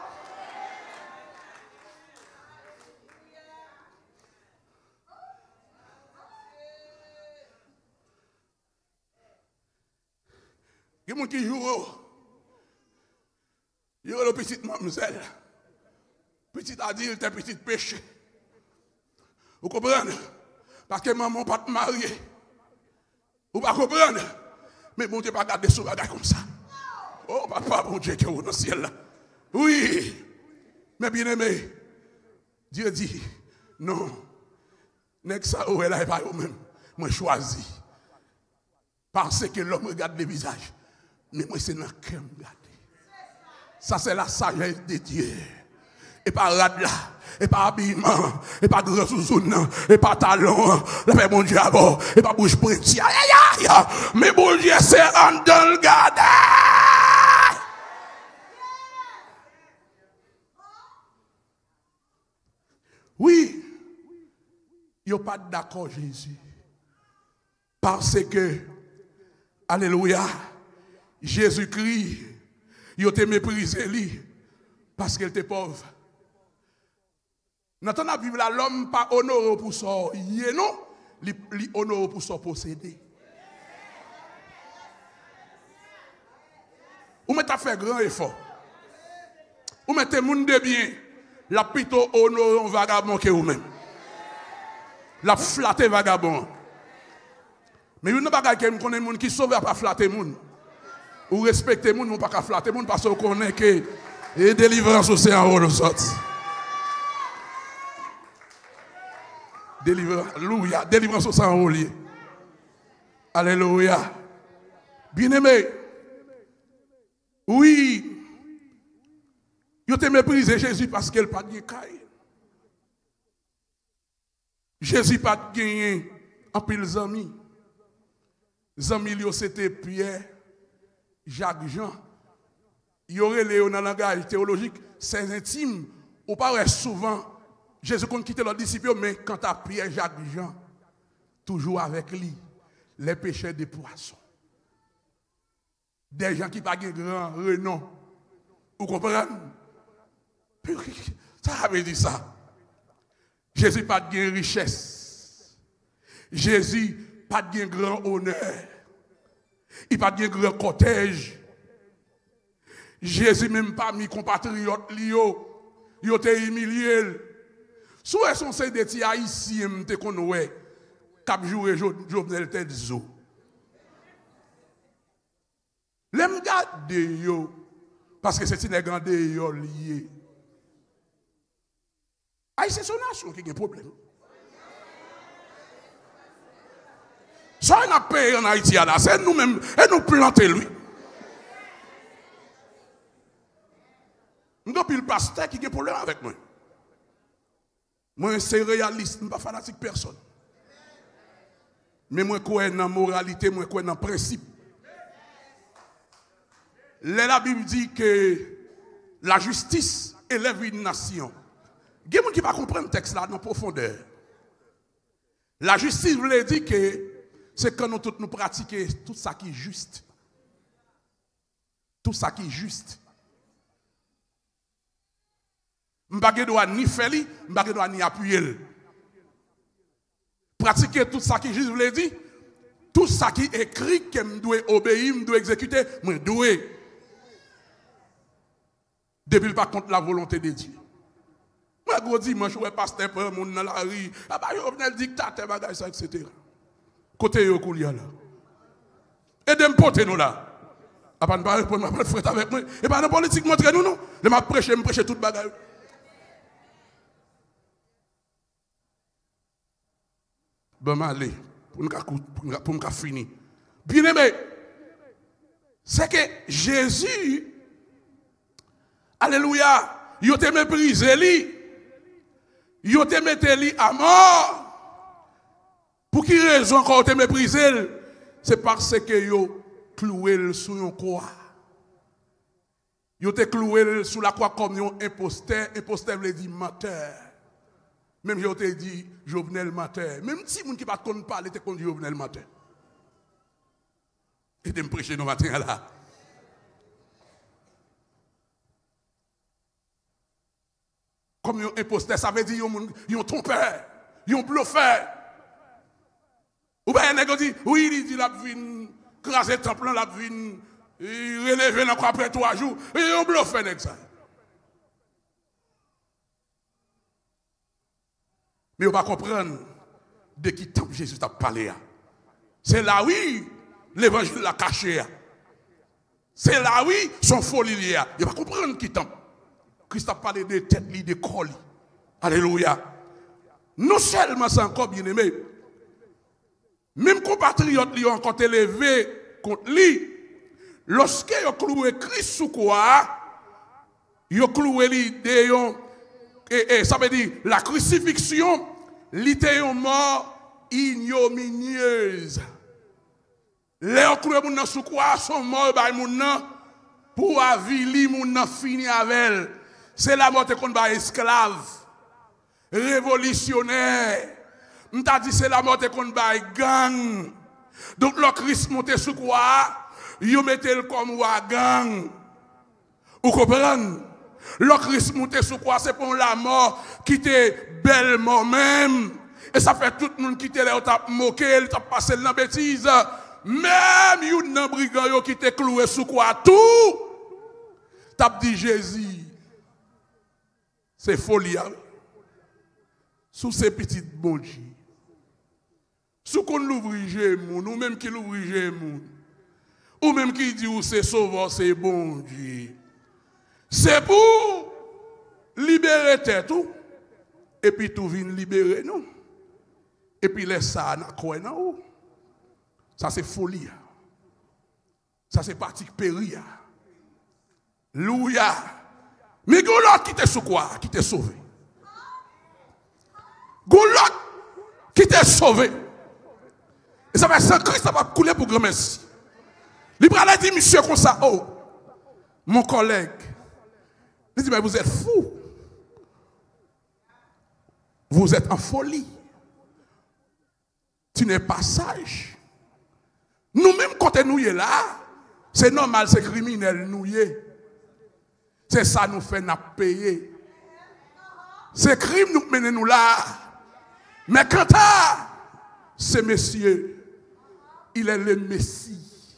Il y a des gens qui jouent. Il y a le petit mademoiselle. Petit adulte, petit péché. Vous comprenez? Parce que maman pas te marier. Vous ne comprenez? Mais bon Dieu pas garder ce bagage comme ça. Oh papa, bon Dieu qui est dans le ciel là. Oui. Mais bien aimé, Dieu dit, non. N'est-ce ça, où est là, pas eux-mêmes. Moi choisi. Parce que l'homme regarde le visage. Mais moi, c'est dans le cœur regarder. Ça, c'est la sagesse de Dieu. Et pas radla, et pas habillement, et pas grand sous-zone, et pas talon, la paix mon Dieu avant, et pas bouche prêtie. Aïe, aïe, aïe. Mais mon Dieu, c'est en dans le garde. Oui, ils n'ont pas d'accord Jésus. Parce que, alléluia, Jésus-Christ, il a méprisé lui parce qu'il était pauvre. Dans la Bible, l'homme pas honoré pour son yé, non, il honoré pour son possédé. Ou mettez fait grand effort. Ou mettez monde de bien, la plutôt honoré un vagabond que vous-même. La flatter vagabond. Mais il n'y a pas quelqu'un qui connaît qui sauve à pas flatter moun. Ou respecter moun, ou pas flatter moun parce qu'on connaît que et délivrance aussi en haut de sorte. Alléluia, délivrance aussi en haut lié. Alléluia. Bien-aimé. Oui. Yo te méprisé Jésus parce qu'elle pas de caille. Jésus pas gagné en pile amis. Amis c'était Pierre, Jacques, Jean. Il y aurait dans le langage théologique, c'est intime. On parle souvent, Jésus compte quitter leurs disciples, mais quant à Pierre, Jacques, Jean, toujours avec lui, les pêcheurs des poissons. Des gens qui n'ont pas de grand renom. Vous comprenez? Ça veut dire ça. Jésus n'a pas de richesse. Jésus n'a pas de grand honneur. Il n'a pas de grand cortège. Jésus même pas mis compatriotes lio. Il a été humilié. Soit son sein de tia ici, m'te konoué, cap jouer Jovenel Tedzo. L'aime garde yo, parce que c'est une grande yo lié. Aïe, c'est son nation qui a un problème. Ça, on a payé en Haïti, c'est nous-mêmes, et nous planter lui. Nous avons le pasteur qui a un problème avec moi. Moi, c'est réaliste, je ne suis pas fanatique personne. Mais moi, je crois dans la moralité, moi, je crois dans le principe. La Bible dit que la justice élève une nation. Il y a des gens qui ne comprennent pas le texte là dans profondeur. La justice veut dire que c'est quand nous tous nous pratiquons tout ça qui est juste. Tout ça qui est juste. Je ne dois ni faire, je ne dois ni appuyer. Pratiquer tout ça qui est juste, veut dire, tout ça qui est écrit, que je dois obéir, je dois exécuter, je dois. Depuis pas contre la volonté de Dieu. Moi, je dis, moi, je suis pasteur pour le monde dans la rue. Ah, bah, je venais le dictateur, etc. Côté yo koulia là. Et de me porter nous là. Ah, pas de répondre, ma frère avec moi. Et pas de politique montrer nous, non. Je m'a prêché, me prêcher toute bagaille. Bon, allez, pour nous finir. Bien aimé, c'est que Jésus, alléluia, il te méprisé lui, il te metté lui à mort. Pour qui raison quand il te méprisé? C'est parce que yo cloué sous une croix. Yo te cloué sous la croix comme un imposteur. Imposteur veut dire menteur. Même je te dit Jovenel menteur. Même si moun qui pas connaît parler te connaît Jovenel menteur. Et de me prêcher nos matins là. Comme un imposteur, ça veut dire un trompeur, un bluffeur. Ou bien un dit, oui, il dit la vine, craser le temple, la vine, relever encore après 3 jours. Et un bluffeur, ça. Mais on va comprendre de qui temps Jésus t'a parlé. C'est là, oui, l'évangile l'a caché. C'est là, oui, son folie lié. Il va comprendre qui temps. Christ a parlé de tête, de corps. Alléluia. Non seulement c'est encore bien aimé, même compatriotes lui ont encore élevé contre lui. Lorsque ils ont cloué Christ sous quoi, ils ont cloué l'idée. Et ça veut dire la crucifixion, l'idée mort ignominieuse. Les ont cloué moun nan sous quoi, sont morts par moun nan pour avili moun nan fini avec elle. C'est la mort qu'on va esclave. révolutionnaire. M'ta dit c'est la mort qu'on bail gang. Donc le Christ monte sous quoi? Yo mettez le comme wa gang. Vous comprenez? Le Christ monte sous quoi? C'est pour la mort qui était belle mort même. Et ça fait tout le monde qui était là, t'a moqué, t'a passé dans la bêtise. Même yon nan brigand yo qui était cloué sous quoi? Tout. T'as dit Jésus. C'est folie. Sous ces petites bon Dieu. Sous qu'on l'ouvre moun, ou même qui l'ouvre moun, ou même qui dit ou c'est sauveur, c'est bon Dieu. C'est pour libérer tête tout, et puis tout vient libérer nous. Et puis laisse ça na quoi non. Ça c'est folie. Ça c'est parti péri. Louia. Mais l'autre qui t'est sous quoi? Qui t'est sauvé. L'autre qui t'est sauvé. Et ça va sans Christ, ça va couler pour grand merci. Libre a dit, monsieur, comme ça, oh, mon collègue, il dit, mais vous êtes fou. Vous êtes en folie. Tu n'es pas sage. Nous-mêmes, quand nous sommes là, c'est normal, c'est criminel, nous y est. C'est ça nous fait nous payer. C'est crime nous mène nous là. Mais quand ce monsieur, il est le Messie.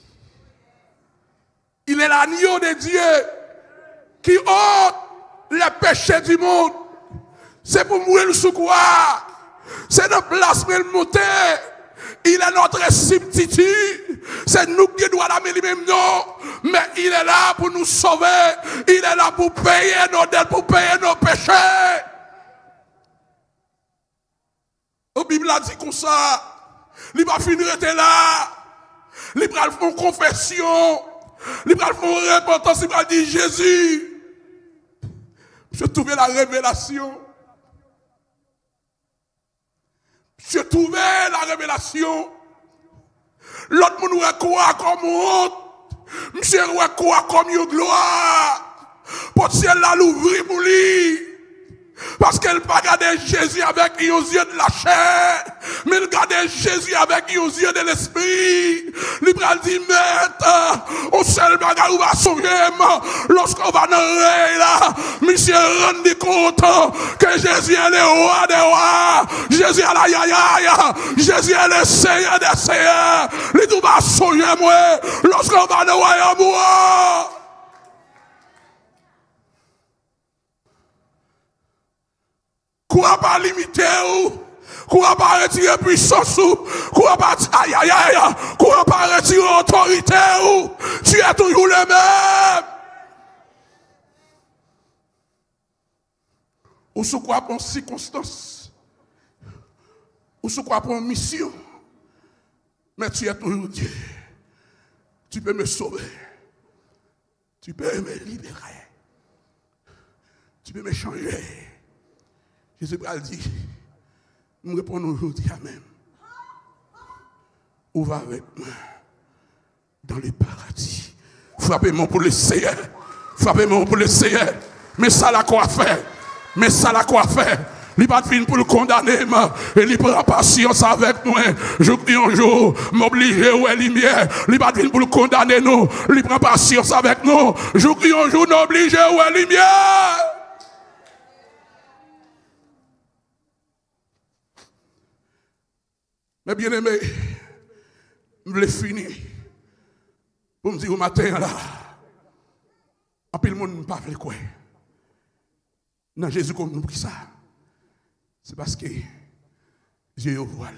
Il est l'agneau de Dieu qui ôte les péchés du monde. C'est pour mourir sous quoi? C'est notre place pour le monter. Il est notre substitut. C'est nous qui doit l'amener lui-même, non. Mais il est là pour nous sauver. Il est là pour payer nos dettes, pour payer nos péchés. La Bible a dit comme ça. Il va finir d'être là. Il va faire une confession. Il va faire une repentance. Il va dire Jésus. Je trouvais la révélation. Je trouvais la révélation. L'autre monde va croire comme honte. Monsieur va croire comme une gloire. Pour ciel là l'ouvrir pour lui. Parce qu'elle ne pas garder Jésus avec les yeux de la chair, mais elle garde Jésus avec les yeux de l'esprit. L'Ibral dit, maître, au seul bagage où va sauver, lorsqu'on va dans le là, monsieur rendez compte que Jésus est le roi des rois, Jésus est la yaya, Jésus est le Seigneur des seigneurs. Il dit, va sauver moi, lorsqu'on va dans le royaume. Quoi pas limiter ou, quoi pas retirer puissance ou, quoi pas aïe aïe aïe, quoi pas retirer autorité ou, tu es toujours le même. Ou sous quoi pour circonstance, ou sous quoi pour mission, mais tu es toujours Dieu. Tu peux me sauver, tu peux me libérer, tu peux me changer. Jésus a dit, nous répondons aujourd'hui, Amen. Où va avec moi dans le paradis? Frappez-moi pour le Seigneur. Frappez-moi pour le Seigneur. Mais ça l'a quoi faire? Mais ça l'a quoi faire? Il va venir pour le condamner, et il prend patience avec nous. Je prie un jour, m'obliger ou lumière. Il va venir pour le condamner nous. Il prend patience avec nous. Je prie un jour, m'obliger ou lumière. Mais bien aimé, je voulais finir pour me dire au matin là, en plus le monde ne parle pas quoi. Non, Jésus comme nous pris ça. C'est parce que Dieu est voilé.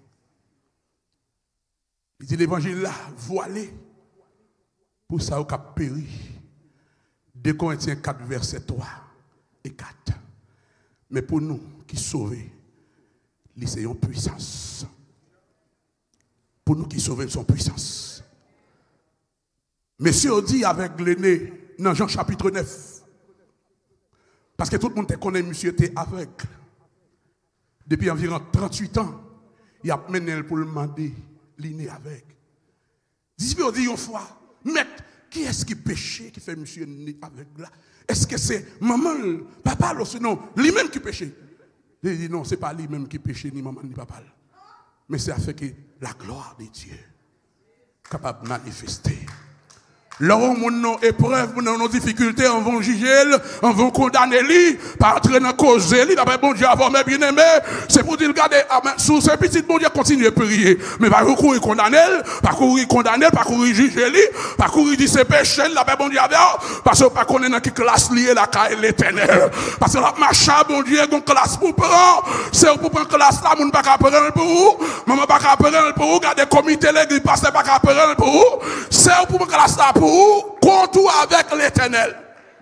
Il dit l'évangile là, voilé, pour ça au cap péri. 2 Corinthiens 4, verset 3 et 4. Mais pour nous qui sauvés, c'est une puissance. Pour nous qui sauvons son puissance. Monsieur dit avec l'aîné dans Jean chapitre 9. Parce que tout le monde connaît, monsieur était aveugle. Depuis environ 38 ans, il a mené pour le demander l'aîné aveugle. Disciple dit une fois, maître, qui est-ce qui péchait, qui fait monsieur né aveugle là? Est-ce que c'est maman, papa, ou sinon, lui-même qui péchait? Il dit non, ce n'est pas lui-même qui péché, ni maman, ni papa. Mais c'est à fait que la gloire de Dieu est capable de manifester. Lorsqu'on a nos épreuves, nos difficultés, on va juger, on va condamner lui, pas entrer dans la cause, lui, d'après bon Dieu, avant mes bien-aimés, c'est pour dire, regardez, sous ces petites, bon Dieu, continuez à prier. Mais pas courir condamner, pas courir condamner, pas courir juger lui, pas courir dire c'est péché, d'après bon Dieu, parce que pas qu'on est dans qui classe liée la caille l'éternel. Parce que la machin, bon Dieu, une classe pour prendre, c'est pour prendre classe là, moun pas qu'à prendre pour vous, maman pas qu'à prendre pour vous, regardez, comité l'église, pasteur pas qu'à prendre pour vous, c'est pour prendre classe là pour contour avec l'éternel.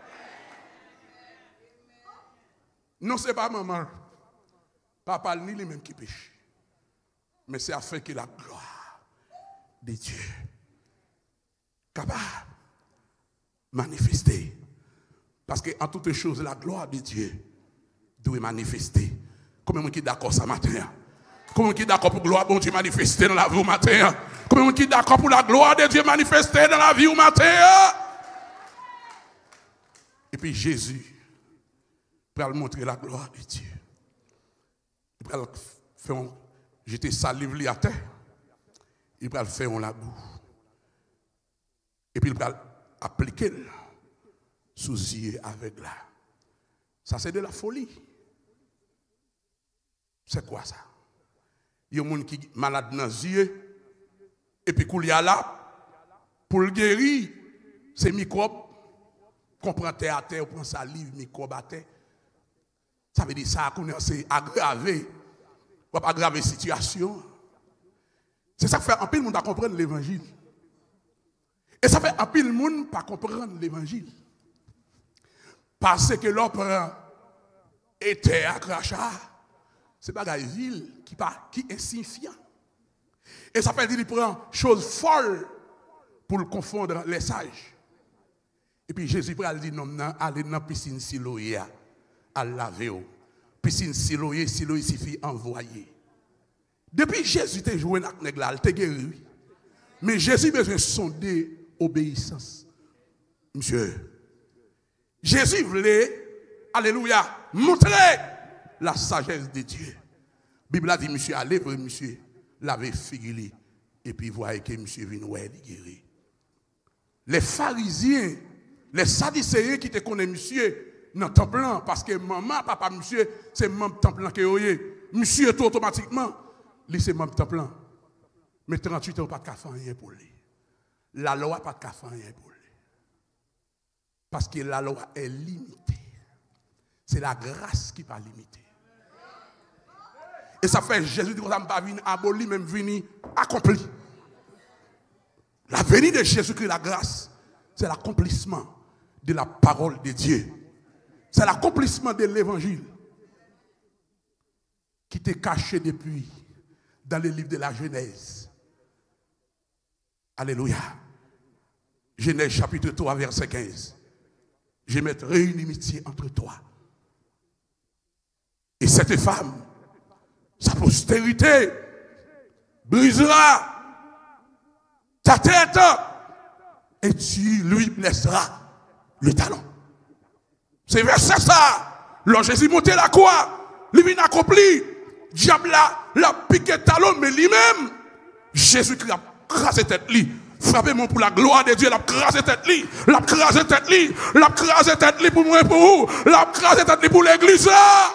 Non, ce n'est pas maman. Papa ni lui-même qui pêche. Mais c'est afin que la gloire de Dieu capable de manifester. Parce qu'en toutes choses, la gloire de Dieu doit manifester. Combien qui est d'accord ce matin? Combien qui est d'accord pour la gloire de Dieu manifester dans la vie au matin? Combien qui est d'accord pour la gloire de Dieu manifester dans la vie au matin? Et puis Jésus pour montrer la gloire de Dieu. Il va faire jeter sa livre à terre. Il va faire un labou. Et puis il va appliquer sous yeux avec là. Ça c'est de la folie. C'est quoi ça? Il y a des gens qui sont malades dans les yeux. Et puis, qu'il y a là, pour le guérir, c'est microbes. Qu'on prend terre à terre, on prend salive, microbe à terre. Ça veut dire ça, c'est aggraver. On va pas aggraver la situation. C'est ça qui fait un peu le monde à comprendre l'évangile. Et ça fait un peu le monde pas comprendre l'évangile. Parce que l'on prend était à crachat. C'est pas une ville qui est insignifiant. Et ça fait dire qu'il prend chose folle pour le confondre les sages. Et puis Jésus dit non, allez dans la piscine Siloé à laver. Piscine Siloé signifie envoyer. Depuis Jésus t'a joué avec nèg là, il t'a guéri. Mais Jésus a besoin de sonder obéissance. Monsieur, Jésus voulait, alléluia, montrer la sagesse de Dieu. La Bible a dit, monsieur, allez, monsieur, laver figili, et puis voyez que monsieur vient guérir. Les pharisiens, les sadducéens qui te connaissent, monsieur, dans le temple, parce que maman, papa, monsieur, c'est même temple que vous avez. Monsieur, tout automatiquement, lui, c'est même temple. Mais 38 ans, pas de café rien pour lui. La loi, pas de café rien pour lui. Parce que la loi est limitée. C'est la grâce qui n'est pas limitée. Et ça fait Jésus dit qu'on n'a pas venu aboli, même venu accompli. La venue de Jésus-Christ, la grâce, c'est l'accomplissement de la parole de Dieu. C'est l'accomplissement de l'évangile qui t'est caché depuis dans le livre de la Genèse. Alléluia. Genèse chapitre 3, verset 15. Je mettrai une inimitié entre toi et cette femme. Sa postérité brisera ta tête et tu lui blesseras le talon. C'est verset ça. Lorsque Jésus montait la croix, lui vient accompli. Diable l'a piqué talon, mais lui-même, Jésus-Christ a crasé tête lui. Frappez-moi pour la gloire de Dieu, l'a crasé tête lui. L'a crasé tête lui. L'a crasé tête lui pour moi et pour vous. L'a crasé tête lui pour l'église là.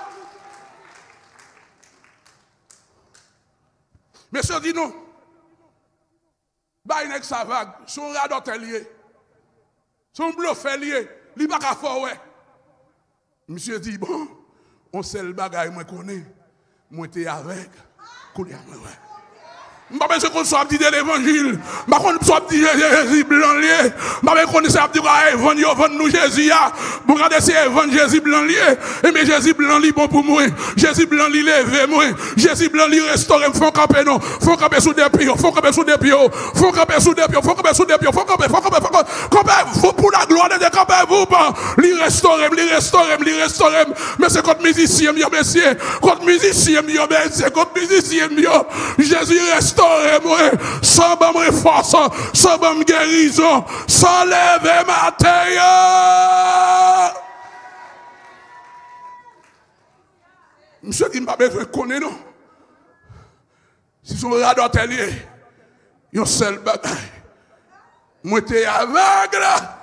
Monsieur dit non. Bah, il n'est que ça vague. Son radote lié. Son bluff lié. Il n'est pas fort, ouais. Monsieur dit, bon, on sait le bagage, moi connais. Moi, t'es avec. Couler, ouais. Je ne sais pas qu'on soit dit de l'évangile. Je ne sais pas qu'on soit dit Jésus blanc lié. Je ne sais pas qu'on soit dit évangile nous Jésus. Je regarde si évangile Jésus blanc lié. Et mais Jésus blanc lié bon pour moi. Jésus blanc lié levé moi. Jésus blanc lié restauré. Faut camper non. Faut camper sous des pieds. Faut camper sous des pieds. Faut camper sous des pieds. Faut camper sous des pieds. Faut camper. Faut pour la gloire de Dieu camper vous pas. Li restauré. Mais c'est contre musicien mieux messieurs. Contre musicien mieux messieurs. Contre musicien mieux. Jésus restauré. Moi, sans bonne force, sans bonne guérison, sans lever ma terre. Monsieur dit, je n'ai pas besoin de connaître, non. Si son radar lié, il y a un seul bagaille. Moi, j'étais aveugle.